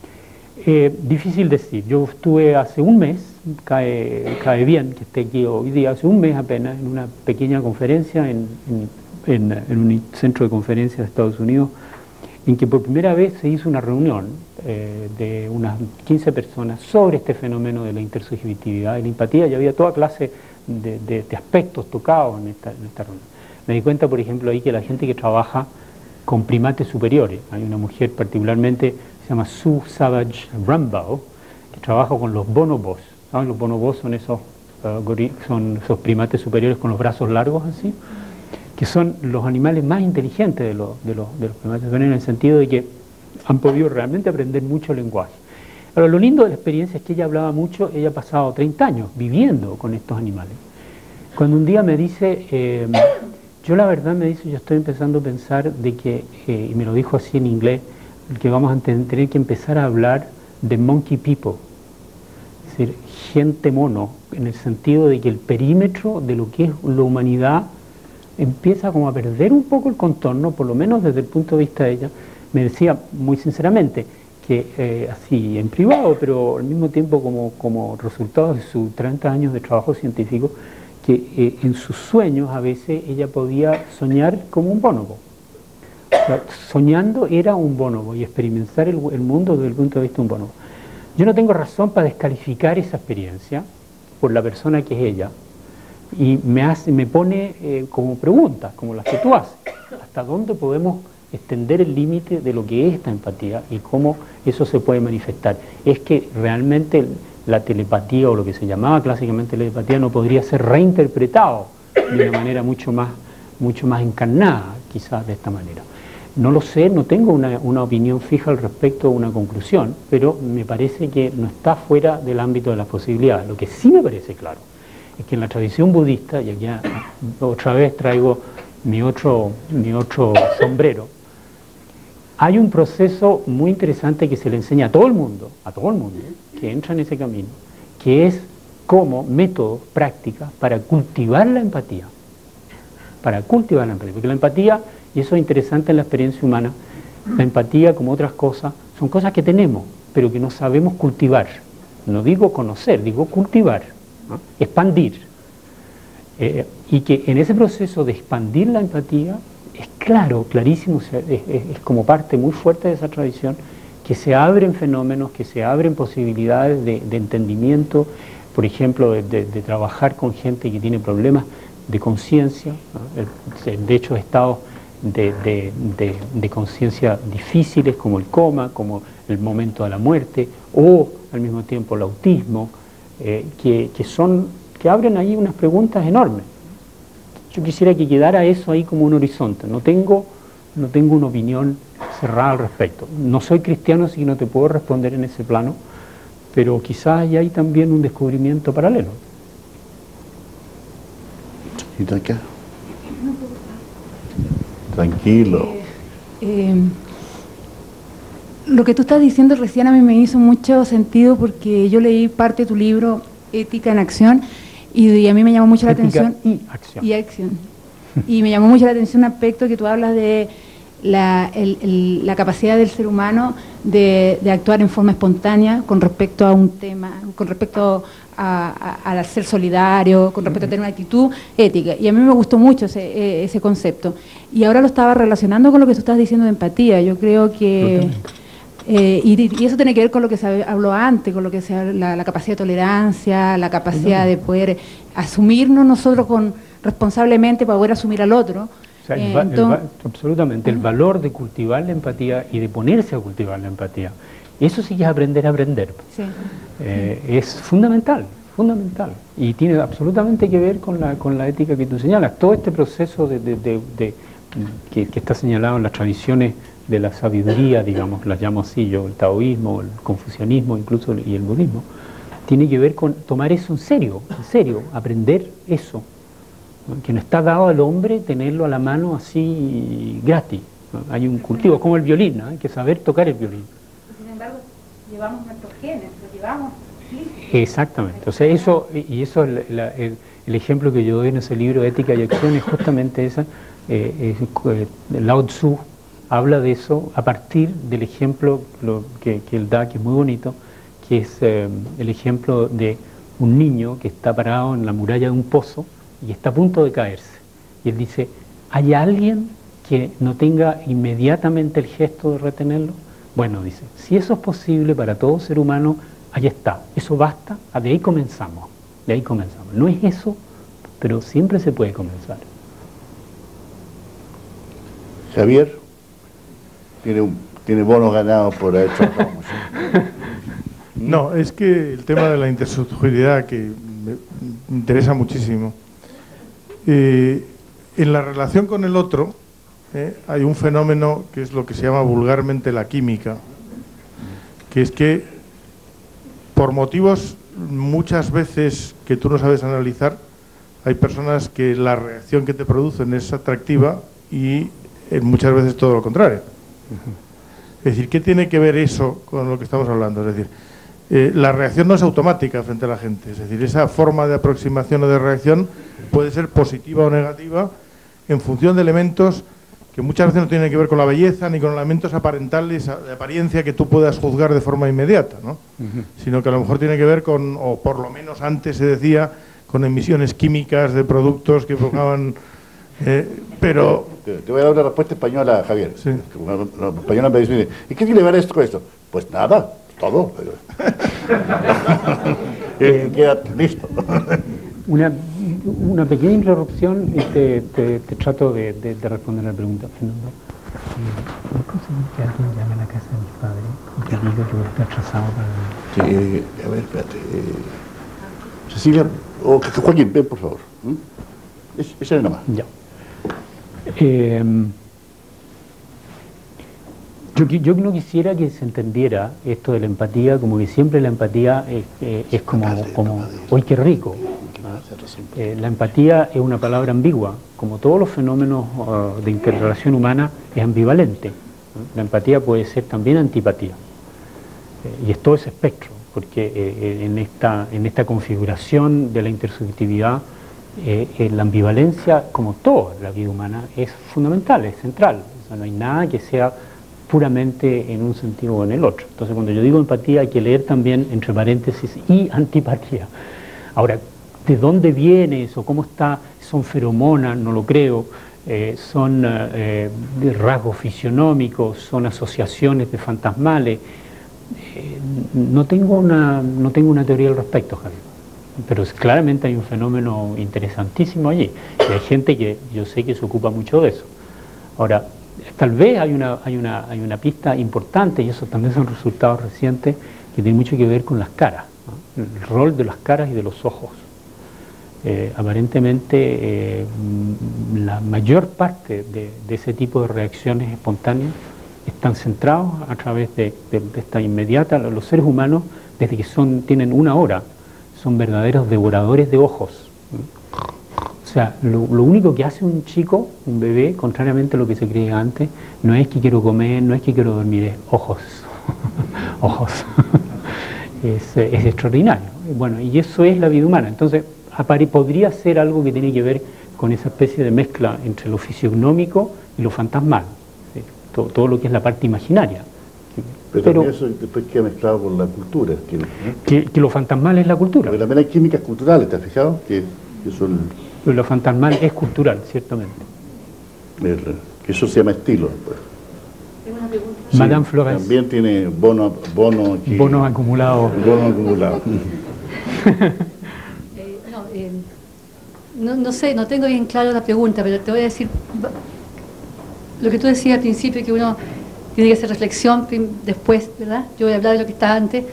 Difícil decir. Yo estuve hace un mes, cae bien que esté aquí hoy día, hace un mes apenas, en una pequeña conferencia en un centro de conferencias de Estados Unidos, en que por primera vez se hizo una reunión de unas 15 personas sobre este fenómeno de la intersubjetividad y la empatía, y había toda clase de aspectos tocados en esta reunión. Me di cuenta, por ejemplo, ahí que la gente que trabaja con primates superiores, hay una mujer particularmente, se llama Sue Savage Rumbaugh, que trabaja con los bonobos. ¿Saben? Los bonobos son esos primates superiores con los brazos largos así, que son los animales más inteligentes de los primates superiores, en el sentido de que han podido realmente aprender mucho lenguaje. Ahora, lo lindo de la experiencia es que ella hablaba mucho, ella ha pasado 30 años viviendo con estos animales. Cuando un día me dice, yo la verdad me dice, yo estoy empezando a pensar de que, y me lo dijo así en inglés, que vamos a tener que empezar a hablar de monkey people, es decir, gente mono, en el sentido de que el perímetro de lo que es la humanidad empieza como a perder un poco el contorno, por lo menos desde el punto de vista de ella. Me decía muy sinceramente que así en privado, pero al mismo tiempo como resultado de sus 30 años de trabajo científico, que en sus sueños a veces ella podía soñar como un bonobo. O sea, soñando era un bonobo y experimentar el mundo desde el punto de vista de un bonobo. Yo no tengo razón para descalificar esa experiencia por la persona que es ella, y me pone como preguntas, como las que tú haces. ¿Hasta dónde podemos extender el límite de lo que es esta empatía y cómo eso se puede manifestar? Es que realmente la telepatía, o lo que se llamaba clásicamente telepatía, no podría ser reinterpretado de una manera mucho más encarnada, quizás de esta manera. No lo sé, no tengo una opinión fija al respecto, una conclusión, pero me parece que no está fuera del ámbito de las posibilidades. Lo que sí me parece claro es que en la tradición budista, y aquí otra vez traigo mi otro sombrero, hay un proceso muy interesante que se le enseña a todo el mundo que entra en ese camino, que es como método, práctica para cultivar la empatía. Porque la empatía, y eso es interesante en la experiencia humana, la empatía, como otras cosas, son cosas que tenemos, pero que no sabemos cultivar. No digo conocer, digo cultivar, ¿no? Expandir. Y que en ese proceso de expandir la empatía, es clarísimo, es como parte muy fuerte de esa tradición, que se abren fenómenos, que se abren posibilidades de entendimiento, por ejemplo, de trabajar con gente que tiene problemas de conciencia, ¿no? De hecho, estados de conciencia difíciles como el coma, como el momento de la muerte, o al mismo tiempo el autismo, que abren ahí unas preguntas enormes. Yo quisiera que quedara eso ahí como un horizonte. No tengo una opinión cerrada al respecto. No soy cristiano, así que no te puedo responder en ese plano, pero quizás hay ahí también un descubrimiento paralelo. ¿Y tú acá? Tranquilo. Lo que tú estás diciendo recién a mí me hizo mucho sentido porque yo leí parte de tu libro, Ética en Acción, y a mí me llamó mucho la atención. Y acción. Y me llamó mucho la atención un aspecto que tú hablas de la capacidad del ser humano de actuar en forma espontánea con respecto a un tema, con respecto al ser solidario, con respecto a tener una actitud ética. Y a mí me gustó mucho ese concepto. Y ahora lo estaba relacionando con lo que tú estás diciendo de empatía. Yo creo que... y eso tiene que ver con lo que se habló antes, con lo que la capacidad de tolerancia, la capacidad de poder asumirnos nosotros responsablemente para poder asumir al otro. O sea, absolutamente, el valor de cultivar la empatía y de ponerse a cultivar la empatía. Eso sí que es aprender a aprender. Sí. Es fundamental, fundamental. Y tiene absolutamente que ver con la ética que tú señalas. Todo este proceso que está señalado en las tradiciones de la sabiduría, digamos, las llamo así yo, el taoísmo, el confucianismo incluso y el budismo, tiene que ver con tomar eso en serio, aprender eso, ¿no? Que no está dado al hombre tenerlo a la mano así gratis, ¿no? Hay un cultivo, como el violín, ¿no? Hay que saber tocar el violín. Sin embargo, llevamos nuestros genes, lo llevamos. Exactamente, o sea, eso es el ejemplo que yo doy en ese libro, Ética y Acción, es justamente esa. Lao Tzu habla de eso a partir del ejemplo que él da, que es muy bonito, que es el ejemplo de un niño que está parado en la muralla de un pozo y está a punto de caerse. Y él dice, ¿hay alguien que no tenga inmediatamente el gesto de retenerlo? Bueno, dice, si eso es posible para todo ser humano, ahí está, eso basta, de ahí comenzamos, No es eso, pero siempre se puede comenzar. Javier tiene bonos ganados por haber trabajado mucho. No, es que el tema de la intersubjetividad, que me interesa muchísimo, en la relación con el otro hay un fenómeno que es lo que se llama vulgarmente la química, que es que por motivos muchas veces que tú no sabes analizar, hay personas que la reacción que te producen es atractiva y muchas veces todo lo contrario. Es decir, ¿qué tiene que ver eso con lo que estamos hablando? Es decir, la reacción no es automática frente a la gente, es decir, esa forma de aproximación o de reacción puede ser positiva o negativa en función de elementos que muchas veces no tienen que ver con la belleza ni con elementos aparentales de apariencia que tú puedas juzgar de forma inmediata, ¿no? Sino que a lo mejor tiene que ver con, o por lo menos antes se decía, con emisiones químicas de productos que provocaban... pero... Te voy a dar una respuesta española, Javier. Sí. Una española me dice, ¿y qué tiene que ver esto con esto? Pues nada, todo. Queda listo. Una pequeña interrupción y te trato de responder a la pregunta, Fernando. ¿No conseguís que alguien llame a la casa de mi padre y que diga que voy a estar atrasado para...? Sí, a ver, espérate. Cecilia, o Joaquín, ven por favor. Esa es nada más. Ya. Yo no quisiera que se entendiera esto de la empatía como que siempre la empatía es como ¡uy, qué rico! La empatía es una palabra ambigua, como todos los fenómenos de interrelación humana es ambivalente, ¿no? La empatía puede ser también antipatía, y es todo ese espectro, porque en esta configuración de la intersubjetividad la ambivalencia, como toda la vida humana, es fundamental, es central. O sea, no hay nada que sea puramente en un sentido o en el otro. Entonces, cuando yo digo empatía, hay que leer también entre paréntesis y antipatía. Ahora, ¿de dónde viene eso? ¿Cómo está? ¿Son feromonas? No lo creo. ¿Son rasgos fisionómicos? ¿Son asociaciones de fantasmales? No tengo una teoría al respecto, Javier. Pero claramente hay un fenómeno interesantísimo allí. Y hay gente que yo sé que se ocupa mucho de eso. Ahora, tal vez hay una pista importante, y eso también son resultados recientes, que tiene mucho que ver con las caras, ¿no? El rol de las caras y de los ojos. Aparentemente, la mayor parte de ese tipo de reacciones espontáneas están centrados a través de esta inmediata. Los seres humanos, desde que tienen una hora, son verdaderos devoradores de ojos. O sea, lo único que hace un chico, un bebé, contrariamente a lo que se creía antes, no es que quiero comer, no es que quiero dormir, es ojos. ojos. Es extraordinario. Bueno, y eso es la vida humana. Entonces, podría ser algo que tiene que ver con esa especie de mezcla entre lo fisiognomíco y lo fantasmal, ¿sí? Todo lo que es la parte imaginaria. Pero también eso después queda mezclado con la cultura. Que lo fantasmal es la cultura. Porque también hay químicas culturales, ¿te has fijado? Que son... Pero lo fantasmal es cultural, ciertamente. Que eso se llama estilo. Pues. Tengo una pregunta. Sí, Madame Florence. También tiene bonos acumulados. Bonos acumulados. No sé, no tengo bien claro la pregunta, pero te voy a decir lo que tú decías al principio, que uno tiene que hacer reflexión después, ¿verdad? Yo voy a hablar de lo que está antes.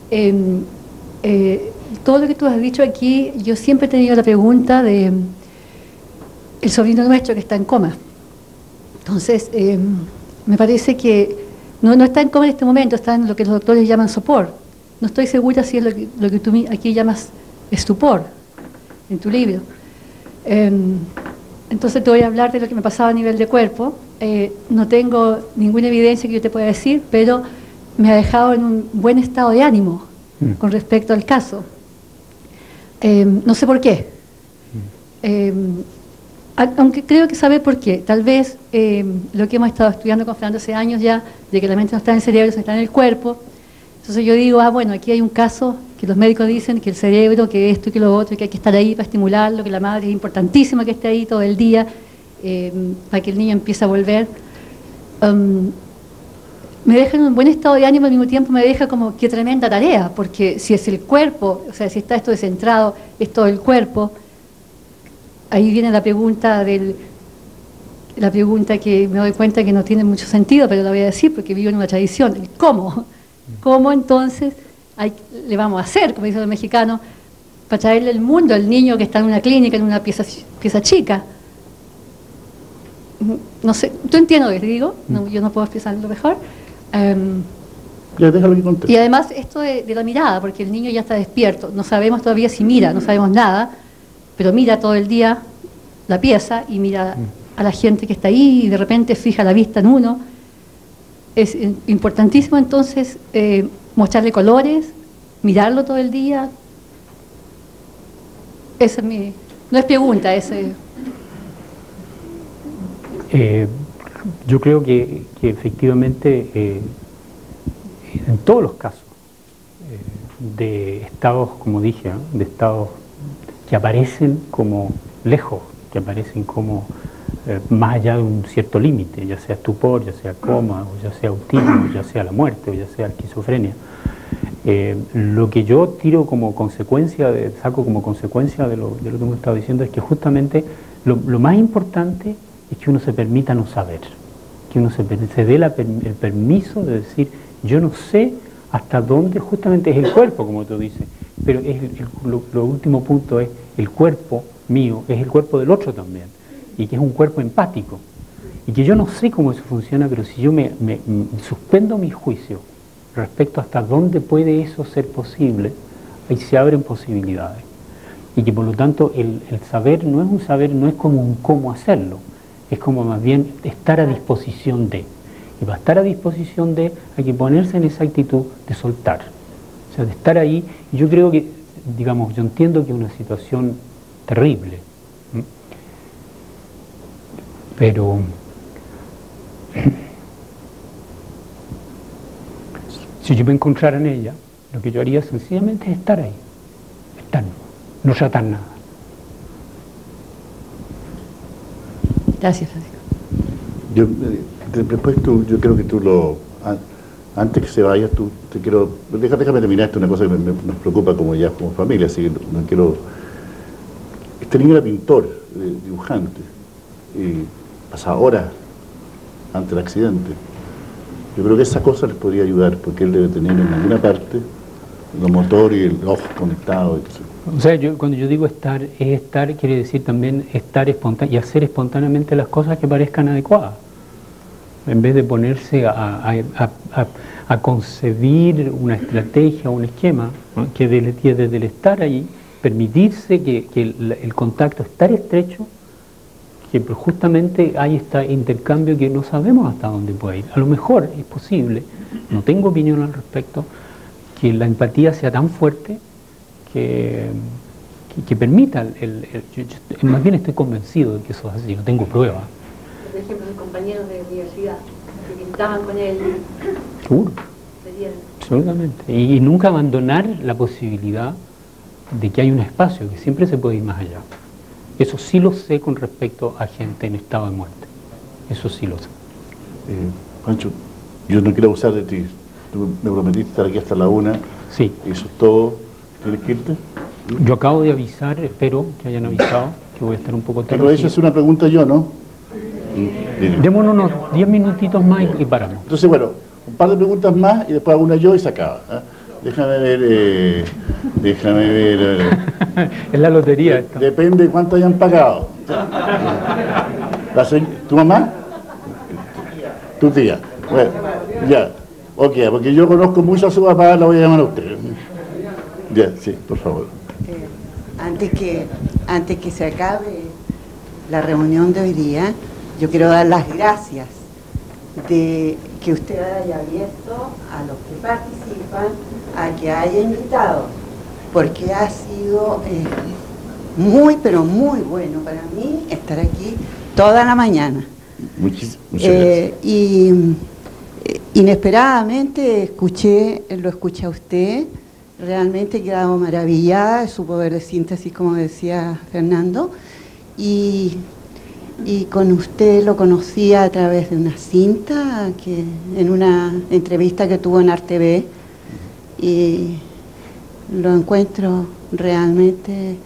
Todo lo que tú has dicho aquí, yo siempre he tenido la pregunta de el sobrino nuestro que está en coma. Entonces, me parece que no está en coma en este momento, está en lo que los doctores llaman sopor. No estoy segura si es lo que tú aquí llamas estupor, en tu libro. Entonces te voy a hablar de lo que me pasaba a nivel de cuerpo. No tengo ninguna evidencia que yo te pueda decir, pero me ha dejado en un buen estado de ánimo con respecto al caso. No sé por qué. Aunque creo que saber por qué. Tal vez lo que hemos estado estudiando con Fernando hace años ya, de que la mente no está en el cerebro, sino está en el cuerpo. Entonces yo digo, bueno, aquí hay un caso que los médicos dicen que el cerebro, que esto y que lo otro, que hay que estar ahí para estimularlo, que la madre es importantísima que esté ahí todo el día para que el niño empiece a volver. Me deja en un buen estado de ánimo, al mismo tiempo me deja como qué tremenda tarea, porque si es el cuerpo, o sea, si está esto descentrado, es todo el cuerpo, ahí viene la pregunta que me doy cuenta que no tiene mucho sentido, pero la voy a decir porque vivo en una tradición, el cómo. ¿Cómo entonces le vamos a hacer, como dicen los mexicanos, para traerle el mundo al niño que está en una clínica, en una pieza chica? No sé, ¿tú entiendes lo que te digo? No, yo no puedo expresarlo mejor. Ya, déjalo que conteste. Y además esto de la mirada, porque el niño ya está despierto, no sabemos todavía si mira, no sabemos nada, pero mira todo el día la pieza y mira a la gente que está ahí y de repente fija la vista en uno. Es importantísimo entonces mostrarle colores, mirarlo todo el día. Esa es mi... No es pregunta, yo creo que efectivamente en todos los casos de estados, como dije, de estados que aparecen como lejos, que aparecen como más allá de un cierto límite, ya sea estupor, ya sea coma, o ya sea autismo, ya sea la muerte, o ya sea esquizofrenia. Lo que yo tiro como consecuencia, saco como consecuencia de lo que hemos estado diciendo, es que justamente lo más importante es que uno se permita no saber, que uno se dé el permiso de decir, yo no sé hasta dónde, justamente es el cuerpo, como tú dices, pero lo último punto es el cuerpo mío, es el cuerpo del otro también, y que es un cuerpo empático, y que yo no sé cómo eso funciona, pero si yo me suspendo mi juicio respecto hasta dónde puede eso ser posible, ahí se abren posibilidades, y que por lo tanto el saber no es un saber, no es como un cómo hacerlo, es como más bien estar a disposición de, y para estar a disposición de hay que ponerse en esa actitud de soltar, o sea, de estar ahí. Yo creo que, digamos, yo entiendo que es una situación terrible, pero si yo me encontrara en ella, lo que yo haría sencillamente es estar ahí, no tratar nada. Gracias, Francisco. Después yo creo que antes que se vaya, déjame terminar esto, una cosa que nos preocupa como familia, así que no quiero... Este niño era pintor, dibujante, y pasaba horas antes del accidente. Yo creo que esa cosa les podría ayudar, porque él debe tener en alguna parte los motores y el ojo conectado. O sea, cuando yo digo estar, quiere decir también estar espontáneo y hacer espontáneamente las cosas que parezcan adecuadas. En vez de ponerse a concebir una estrategia, un esquema, ¿no? Que desde el estar ahí, permitirse que el contacto es tan estrecho que justamente hay este intercambio que no sabemos hasta dónde puede ir. A lo mejor es posible, no tengo opinión al respecto, que la empatía sea tan fuerte que permita, yo más bien estoy convencido de que eso es así, no tengo pruebas. Por ejemplo, mis compañeros de universidad que pintaban con él. Seguro. Absolutamente. Y nunca abandonar la posibilidad de que hay un espacio, que siempre se puede ir más allá. Eso sí lo sé con respecto a gente en estado de muerte. Eso sí lo sé. Pancho, yo no quiero abusar de ti. Tú me prometiste estar aquí hasta la 1. Sí. Eso es todo. ¿Tienes que irte? Yo acabo de avisar, espero que hayan avisado, que voy a estar un poco tarde. Pero eso es una pregunta yo, ¿no? Démonos unos 10 minutitos más y paramos. Entonces, bueno, un par de preguntas más y después una yo y se acaba. ¿Eh? Déjame ver. Es la lotería esto. Depende de cuánto hayan pagado. ¿Tu mamá? Tu tía. Bueno, ya. Ok, porque yo conozco mucho a su papá, la voy a llamar a usted. Ya, sí, por favor. Antes que se acabe la reunión de hoy día, yo quiero dar las gracias de que usted haya abierto a los que participan, a que haya invitado, porque ha sido muy, pero muy bueno para mí estar aquí toda la mañana. Muchas gracias. Y inesperadamente lo escuché a usted, realmente he quedado maravillada de su poder de síntesis, como decía Fernando, y con usted lo conocí a través de una cinta, que en una entrevista que tuvo en RTV, y lo encuentro realmente,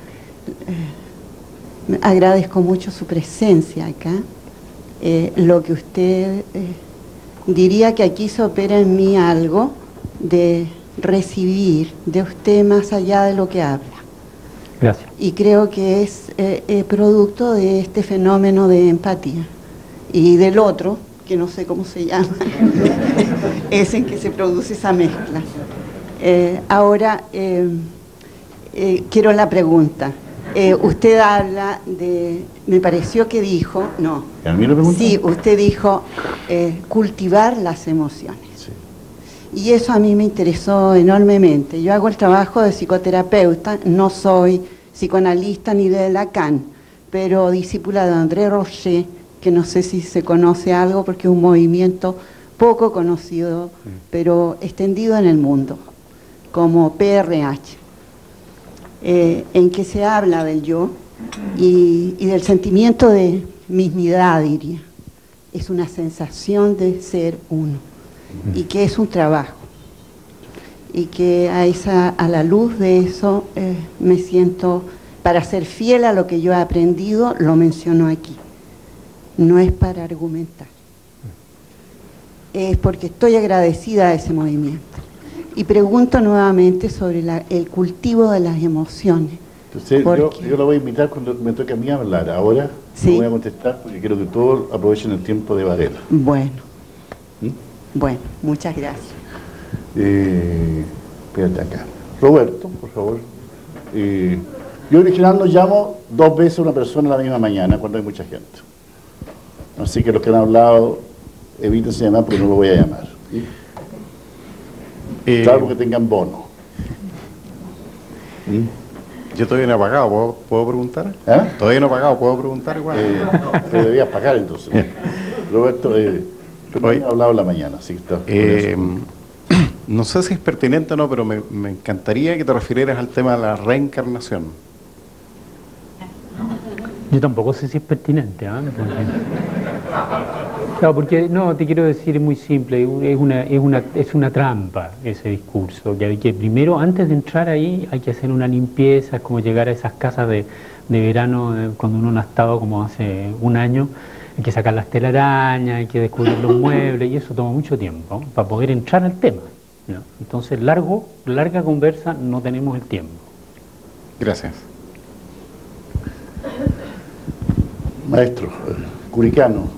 agradezco mucho su presencia acá, lo que usted diría que aquí se opera en mí algo de recibir de usted más allá de lo que habla. Gracias. Y creo que es producto de este fenómeno de empatía. Y del otro, que no sé cómo se llama, es en que se produce esa mezcla. Ahora, quiero la pregunta. Usted habla de, me pareció que dijo, no. ¿A mí lo pregunta? Sí, usted dijo cultivar las emociones. Y eso a mí me interesó enormemente. Yo hago el trabajo de psicoterapeuta, no soy psicoanalista ni de Lacan, pero discípula de André Rocher, que no sé si se conoce algo porque es un movimiento poco conocido, pero extendido en el mundo, como PRH, en que se habla del yo y del sentimiento de mismidad, diría. Es una sensación de ser uno. Y que es un trabajo, y que a la luz de eso me siento, para ser fiel a lo que yo he aprendido, lo menciono aquí. No es para argumentar, es porque estoy agradecida a ese movimiento. Y pregunto nuevamente sobre el cultivo de las emociones. Entonces, yo la voy a invitar cuando me toque a mí hablar. Ahora no voy a contestar porque quiero que todos aprovechen el tiempo de Varela. Bueno. Bueno, muchas gracias. Espérate acá. Roberto, por favor. Yo en general no llamo 2 veces a una persona la misma mañana cuando hay mucha gente. Así que los que han hablado, evítense llamar porque no lo voy a llamar. Salvo que tengan bono. Yo todavía no he pagado, ¿puedo preguntar? Todavía no he pagado, ¿puedo preguntar igual? Pero debías pagar entonces. Roberto, he hablado en la mañana, así que está. No sé si es pertinente o no, pero me encantaría que te refirieras al tema de la reencarnación. Yo tampoco sé si es pertinente, ¿eh? Claro, porque no, te quiero decir, es muy simple, es una trampa ese discurso, que hay que primero, antes de entrar ahí, hay que hacer una limpieza, es como llegar a esas casas de verano, cuando uno no ha estado como hace un año, hay que sacar las telarañas, hay que descubrir los muebles, y eso toma mucho tiempo, para poder entrar al tema, ¿no? Entonces, larga conversa, no tenemos el tiempo. Gracias. Maestro, Curicano.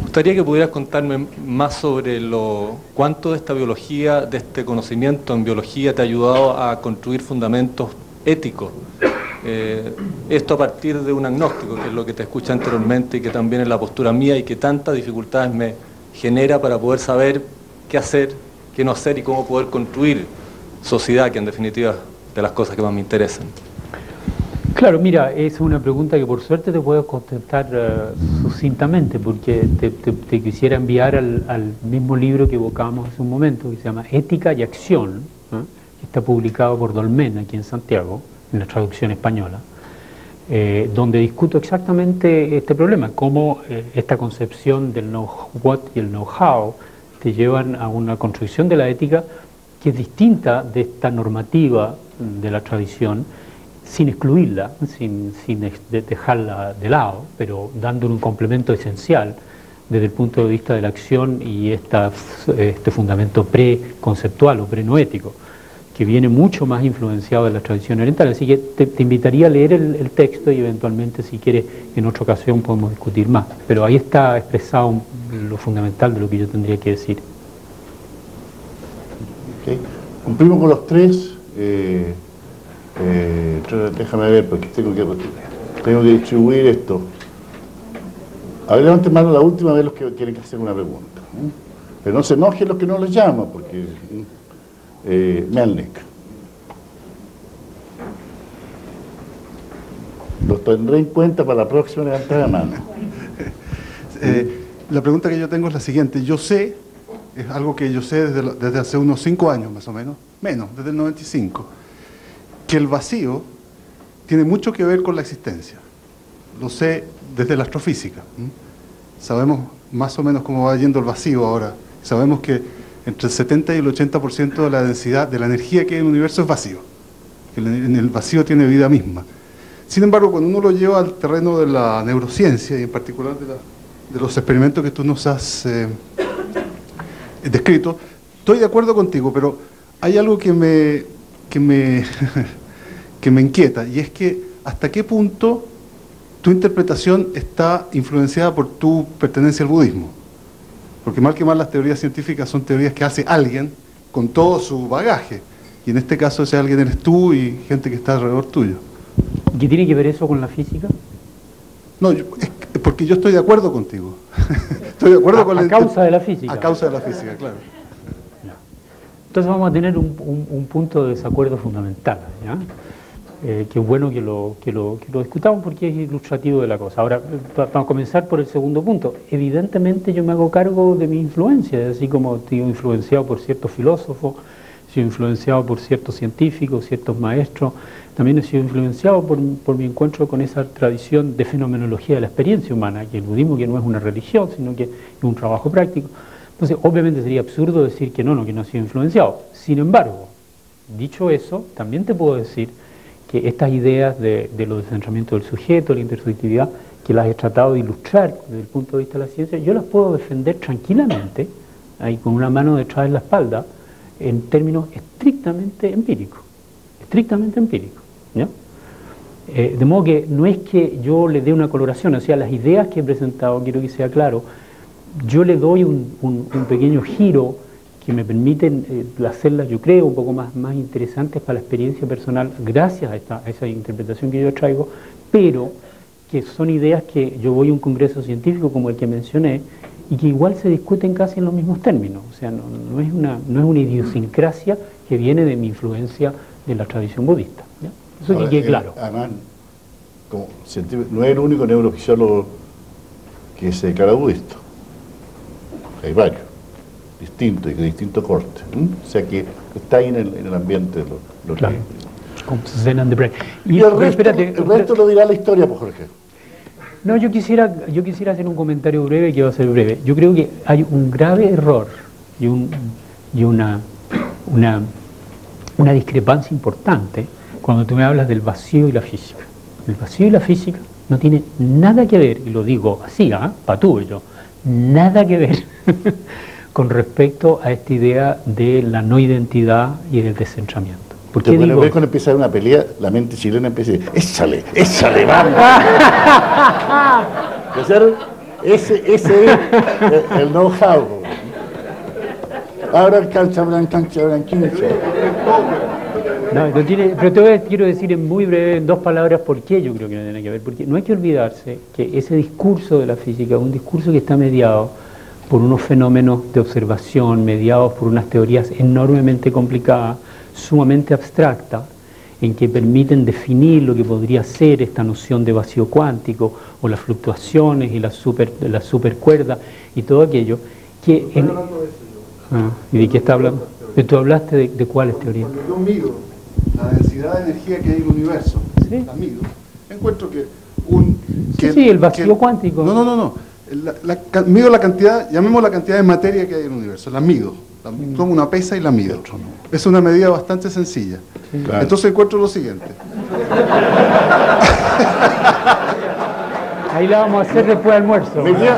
gustaría que pudieras contarme más sobre cuánto de esta biología, de este conocimiento en biología te ha ayudado a construir fundamentos éticos. Esto a partir de un agnóstico, que es lo que te escuché anteriormente y que también es la postura mía y que tantas dificultades me genera para poder saber qué hacer, qué no hacer y cómo poder construir sociedad, que en definitiva es de las cosas que más me interesan. Claro, mira, es una pregunta que por suerte te puedo contestar sucintamente, porque te quisiera enviar al mismo libro que evocábamos hace un momento, que se llama Ética y Acción, que está publicado por Dolmen aquí en Santiago, en la traducción española, donde discuto exactamente este problema, cómo esta concepción del know-what y el know-how te llevan a una construcción de la ética que es distinta de esta normativa de la tradición, sin excluirla, sin dejarla de lado, pero dándole un complemento esencial desde el punto de vista de la acción y este fundamento preconceptual o prenoético, que viene mucho más influenciado de la tradición oriental. Así que te invitaría a leer el texto y eventualmente, si quieres, en otra ocasión podemos discutir más. Pero ahí está expresado lo fundamental de lo que yo tendría que decir. Okay. Cumplimos con los tres. Déjame ver, porque tengo que distribuir esto. A ver, levanten mano la última vez los que tienen que hacer una pregunta. Pero no se enojen los que no les llamo, porque... Melnik. Lo tendré en cuenta para la próxima levantada de mano. La pregunta que yo tengo es la siguiente. Yo sé, es algo que yo sé desde hace unos 5 años más o menos, desde el 95, que el vacío tiene mucho que ver con la existencia. Lo sé desde la astrofísica. Sabemos más o menos cómo va yendo el vacío ahora. Sabemos que entre el 70 y el 80% de la densidad de la energía que hay en el universo es vacío. En el vacío tiene vida misma. Sin embargo, cuando uno lo lleva al terreno de la neurociencia y en particular de los experimentos que tú nos has descrito, estoy de acuerdo contigo, pero hay algo que me inquieta, y es que hasta qué punto tu interpretación está influenciada por tu pertenencia al budismo. Porque mal que mal las teorías científicas son teorías que hace alguien con todo su bagaje. Y en este caso ese alguien eres tú y gente que está alrededor tuyo. ¿Qué tiene que ver eso con la física? No, porque yo estoy de acuerdo contigo. Estoy de acuerdo con a causa de la física. A causa de la física, claro. Entonces vamos a tener un punto de desacuerdo fundamental, ¿ya? Que es bueno que lo discutamos porque es ilustrativo de la cosa. Ahora, para comenzar por el segundo punto, evidentemente yo me hago cargo de mi influencia, así como estoy influenciado por ciertos filósofos, he sido influenciado por ciertos científicos, ciertos maestros, también he sido influenciado por mi encuentro con esa tradición de fenomenología de la experiencia humana, que el budismo que no es una religión, sino que es un trabajo práctico. Entonces, obviamente sería absurdo decir que no he sido influenciado. Sin embargo, dicho eso, también te puedo decir que estas ideas de los descentramientos del sujeto, la intersubjetividad, que las he tratado de ilustrar desde el punto de vista de la ciencia, yo las puedo defender tranquilamente, ahí con una mano detrás de la espalda, en términos estrictamente empíricos. ¿Ya? De modo que no es que yo le dé una coloración, o sea, las ideas que he presentado, quiero que sea claro, yo le doy un pequeño giro que me permiten hacerlas, yo creo, un poco más interesantes para la experiencia personal, gracias a esa interpretación que yo traigo, pero que son ideas que yo voy a un congreso científico como el que mencioné, y que igual se discuten casi en los mismos términos. O sea, no es una idiosincrasia que viene de mi influencia de la tradición budista, ¿ya? Eso que quede claro. Además, como científico, no es el único neurofisiólogo que se declara budista. Hay varios, distintos y de distinto corte. O sea que está ahí en el ambiente de lo claro. Y el resto lo dirá la historia, pues, Jorge. No, yo quisiera hacer un comentario breve que va a ser breve. Yo creo que hay un grave error y una discrepancia importante cuando tú me hablas del vacío y la física. El vacío y la física no tiene nada que ver, y lo digo así, patúo, nada que ver con respecto a esta idea de la no identidad y del descentramiento. ¿Por qué digo? Cuando empieza una pelea, la mente chilena empieza a decir, échale, vamos. ese es el know-how. Ahora cancha blanquincha. No, pero quiero decir en muy breve, en 2 palabras, por qué yo creo que no tiene que ver. Porque no hay que olvidarse que ese discurso de la física es un discurso que está mediado por unos fenómenos de observación, mediados por unas teorías enormemente complicadas, sumamente abstractas, en que permiten definir lo que podría ser esta noción de vacío cuántico, o las fluctuaciones y la supercuerda, y todo aquello. ¿Y de qué está hablando? ¿Tú hablaste de cuáles teorías? Cuando yo mido la densidad de energía que hay en el universo, ¿sí? La mido, encuentro que el vacío cuántico. No. Mido la cantidad, llamemos la cantidad de materia que hay en el universo, la mido. Tomo una pesa y la mido. Es una medida bastante sencilla. Sí, claro. Entonces encuentro lo siguiente. Ahí la vamos a hacer después del almuerzo.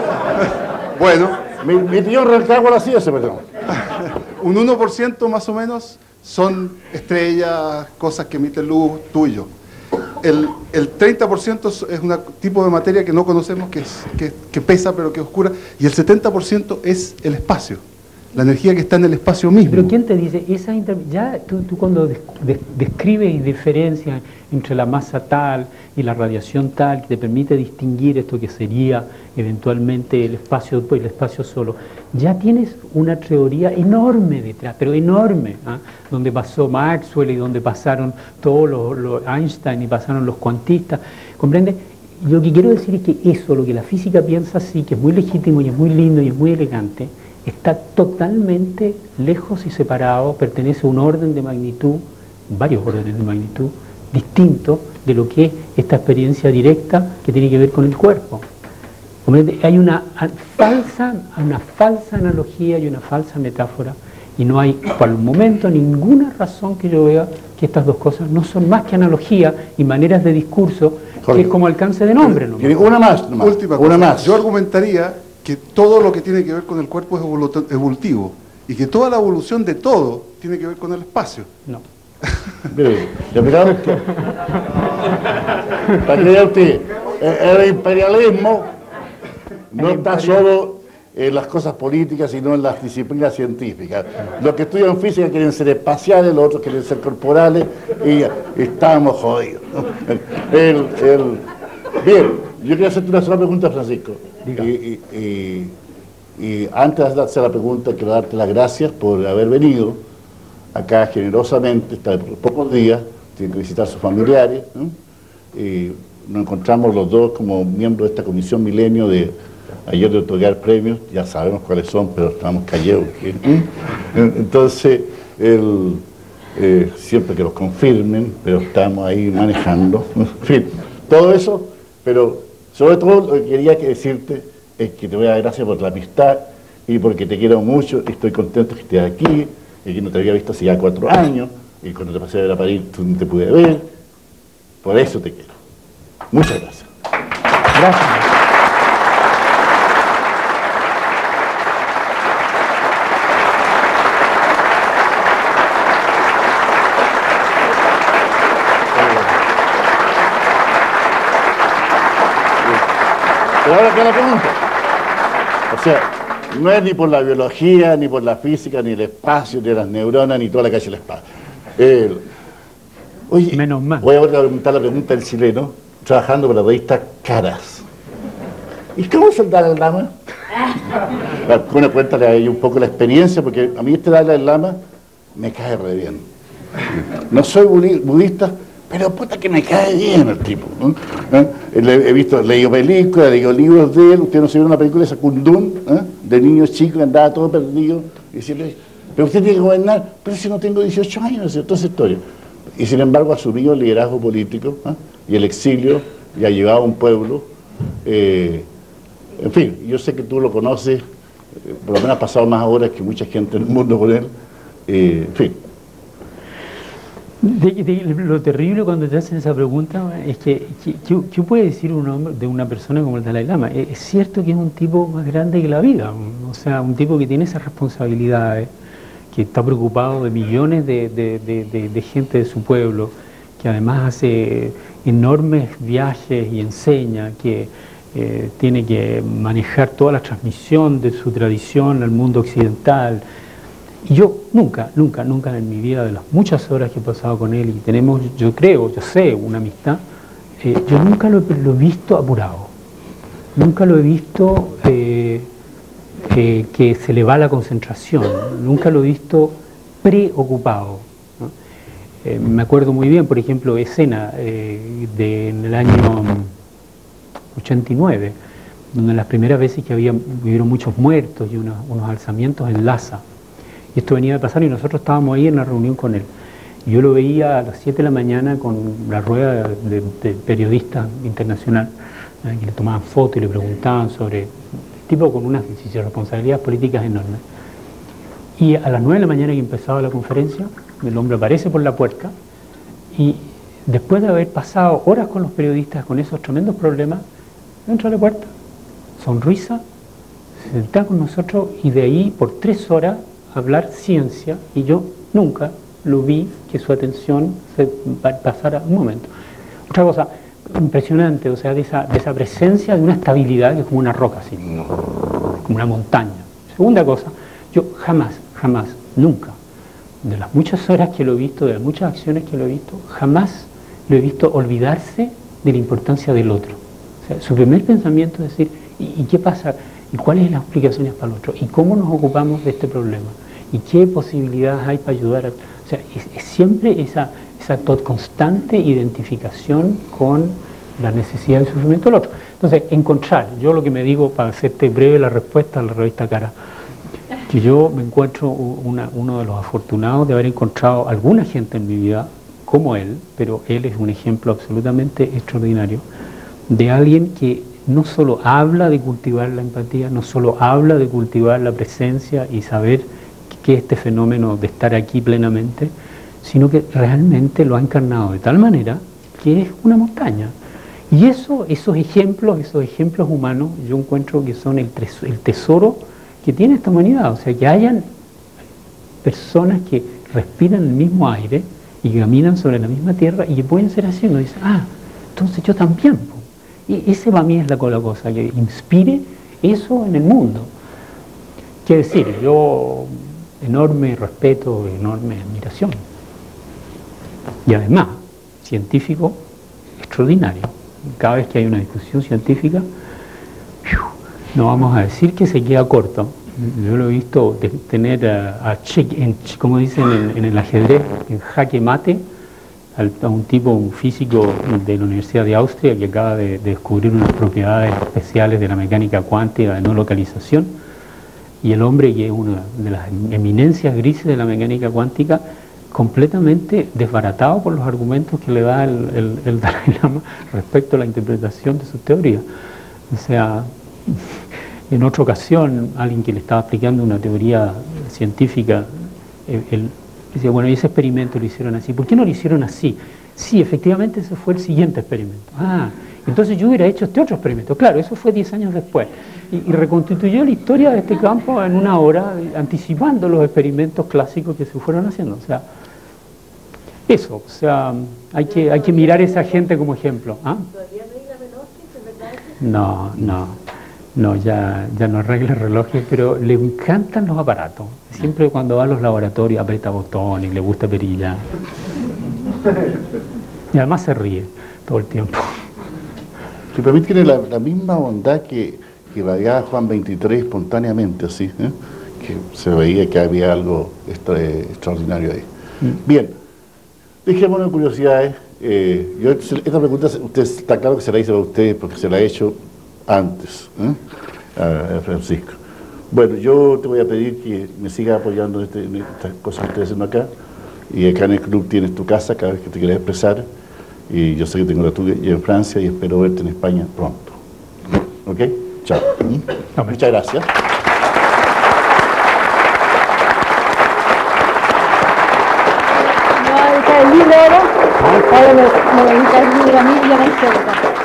Mi tío Rancagua hacía ese, perdón. Un 1% más o menos son estrellas, cosas que emiten luz, tú y yo. El 30% es un tipo de materia que no conocemos, que pesa pero que es oscura, y el 70% es el espacio, la energía que está en el espacio mismo. Pero ¿quién te dice? Ya tú cuando describes y diferencias entre la masa tal y la radiación tal, que te permite distinguir esto que sería eventualmente el espacio solo, ya tienes una teoría enorme detrás, pero enorme, donde pasó Maxwell y donde pasaron todos los Einstein y pasaron los cuantistas, ¿comprende? Lo que quiero decir es que eso, lo que la física piensa así, que es muy legítimo y es muy lindo y es muy elegante, está totalmente lejos y separado, pertenece a un orden de magnitud, varios órdenes de magnitud, distinto de lo que es esta experiencia directa que tiene que ver con el cuerpo. Hay una falsa analogía y una falsa metáfora, y no hay por el momento ninguna razón que yo vea que estas dos cosas no son más que analogía y maneras de discurso, que es como alcance de nombre. Una más. Última cosa. Yo argumentaría que todo lo que tiene que ver con el cuerpo es evolutivo, y que toda la evolución de todo tiene que ver con el espacio. No. Mire, para que usted, el imperialismo no está solo en las cosas políticas, sino en las disciplinas científicas. Los que estudian física quieren ser espaciales, los otros quieren ser corporales, y estamos jodidos, ¿no? Bien, yo quería hacerte una sola pregunta, Francisco. Y antes de hacer la pregunta, quiero darte las gracias por haber venido acá generosamente, está por pocos días, tiene que visitar a sus familiares, ¿no? Y nos encontramos los dos como miembros de esta Comisión Milenio ayer de otorgar premios, ya sabemos cuáles son, pero estamos callados. Entonces, siempre que los confirmen, pero estamos ahí manejando, en fin, todo eso, pero sobre todo lo que quería decirte es que te voy a dar gracias por la amistad y porque te quiero mucho y estoy contento que estés aquí, y que no te había visto hace ya 4 años, y cuando te pasé a ver a París tú no te pude ver, por eso te quiero. Muchas gracias. Gracias. Pero ahora queda la pregunta. O sea, no es ni por la biología, ni por la física, ni el espacio, ni las neuronas, ni toda la calle del espacio. Oye, menos mal. Voy a preguntar la pregunta del chileno, trabajando con la revista Caras. ¿Y cómo es el Dalai Lama? Bueno, cuéntale a ella un poco la experiencia, porque a mí este Dalai Lama me cae re bien. No soy budista, pero puta que me cae bien el tipo, ¿no? He leído películas, he leído libros de él. Usted no se vio una película de Sakundun, de niños chicos que andaba todo perdido, y decirle, pero usted tiene que gobernar, pero si no tengo 18 años, toda esa historia. Y sin embargo asumió el liderazgo político, y el exilio, y ha llevado a un pueblo. En fin, yo sé que tú lo conoces, por lo menos ha pasado más horas que mucha gente en el mundo por él. En fin. Lo terrible cuando te hacen esa pregunta es que ¿qué puede decir un hombre de una persona como el Dalai Lama? Es cierto que es un tipo más grande que la vida, o sea, un tipo que tiene esas responsabilidades, que está preocupado de millones de gente de su pueblo, que además hace enormes viajes y enseña, que tiene que manejar toda la transmisión de su tradición al mundo occidental. Y yo nunca en mi vida, de las muchas horas que he pasado con él, y tenemos, yo sé, una amistad, yo nunca lo he visto apurado, nunca lo he visto que se le va la concentración, nunca lo he visto preocupado, ¿no? Me acuerdo muy bien, por ejemplo, escena en el año 89, donde las primeras veces que hubieron muchos muertos y unos alzamientos en Lhasa. Y esto venía de pasar y nosotros estábamos ahí en la reunión con él. Yo lo veía a las 7 de la mañana con la rueda de periodistas internacional, que le tomaban fotos y le preguntaban sobre... tipo con unas responsabilidades políticas enormes. Y a las 9 de la mañana que empezaba la conferencia, el hombre aparece por la puerta y después de haber pasado horas con los periodistas con esos tremendos problemas, entra a la puerta, sonrisa, se senta con nosotros y de ahí por 3 horas hablar ciencia, y yo nunca lo vi que su atención se pasara un momento. Otra cosa impresionante, o sea, de esa presencia de una estabilidad que es como una roca, así, como una montaña. Segunda cosa, yo jamás, nunca, de las muchas horas que lo he visto, de las muchas acciones que lo he visto, jamás lo he visto olvidarse de la importancia del otro. O sea, su primer pensamiento es decir, ¿y qué pasa? ¿Y cuáles son las explicaciones para el otro? ¿Y cómo nos ocupamos de este problema? ¿Y qué posibilidades hay para ayudar? O sea, es siempre esa constante identificación con la necesidad y el sufrimiento del otro. Entonces, yo lo que me digo, para hacerte breve la respuesta a la revista Cara, que yo me encuentro uno de los afortunados de haber encontrado alguna gente en mi vida como él, pero él es un ejemplo absolutamente extraordinario, de alguien que no solo habla de cultivar la empatía, no solo habla de cultivar la presencia y saber que este fenómeno de estar aquí plenamente, sino que realmente lo ha encarnado de tal manera que es una montaña. Y esos ejemplos humanos, yo encuentro que son el tesoro que tiene esta humanidad. O sea, que hayan personas que respiran el mismo aire y que caminan sobre la misma tierra y que pueden ser así. Uno dice, entonces yo también. Y ese para mí es la cosa, que inspire eso en el mundo. Quiero decir, yo enorme respeto, enorme admiración. Y además, científico extraordinario. Cada vez que hay una discusión científica, no vamos a decir que se queda corto. Yo lo he visto tener como dicen en el ajedrez, en jaque mate, a un físico de la Universidad de Austria que acaba de descubrir unas propiedades especiales de la mecánica cuántica de no localización, y el hombre, que es una de las eminencias grises de la mecánica cuántica, completamente desbaratado por los argumentos que le da el Dalai Lama respecto a la interpretación de sus teorías. O sea, en otra ocasión, alguien que le estaba explicando una teoría científica, él decía, bueno, y ese experimento lo hicieron así. ¿Por qué no lo hicieron así? Sí, efectivamente ese fue el siguiente experimento. Entonces yo hubiera hecho este otro experimento. Claro, eso fue 10 años después. Y reconstituyó la historia de este campo en una hora, anticipando los experimentos clásicos que se fueron haciendo. O sea, eso, o sea, hay que mirar a esa gente como ejemplo. No, ya no arregla relojes, pero le encantan los aparatos. Siempre cuando va a los laboratorios aprieta botones, le gusta perillar. Y además se ríe todo el tiempo. Si para mí tiene la misma bondad que irradiaba Juan 23 espontáneamente, así, que se veía que había algo extraordinario ahí. Bien, dejémonos de curiosidades. Esta pregunta, usted está claro que se la hice a usted porque se la he hecho antes, a Francisco. Bueno, yo te voy a pedir que me sigas apoyando en estas cosas que estoy haciendo acá, y acá en el club tienes tu casa cada vez que te quieras expresar, y yo sé que tengo la tuya en Francia y espero verte en España pronto. ¿Ok? Chao. Muchas gracias. No, el libro ahora me dedica el libro a mí y a la historia.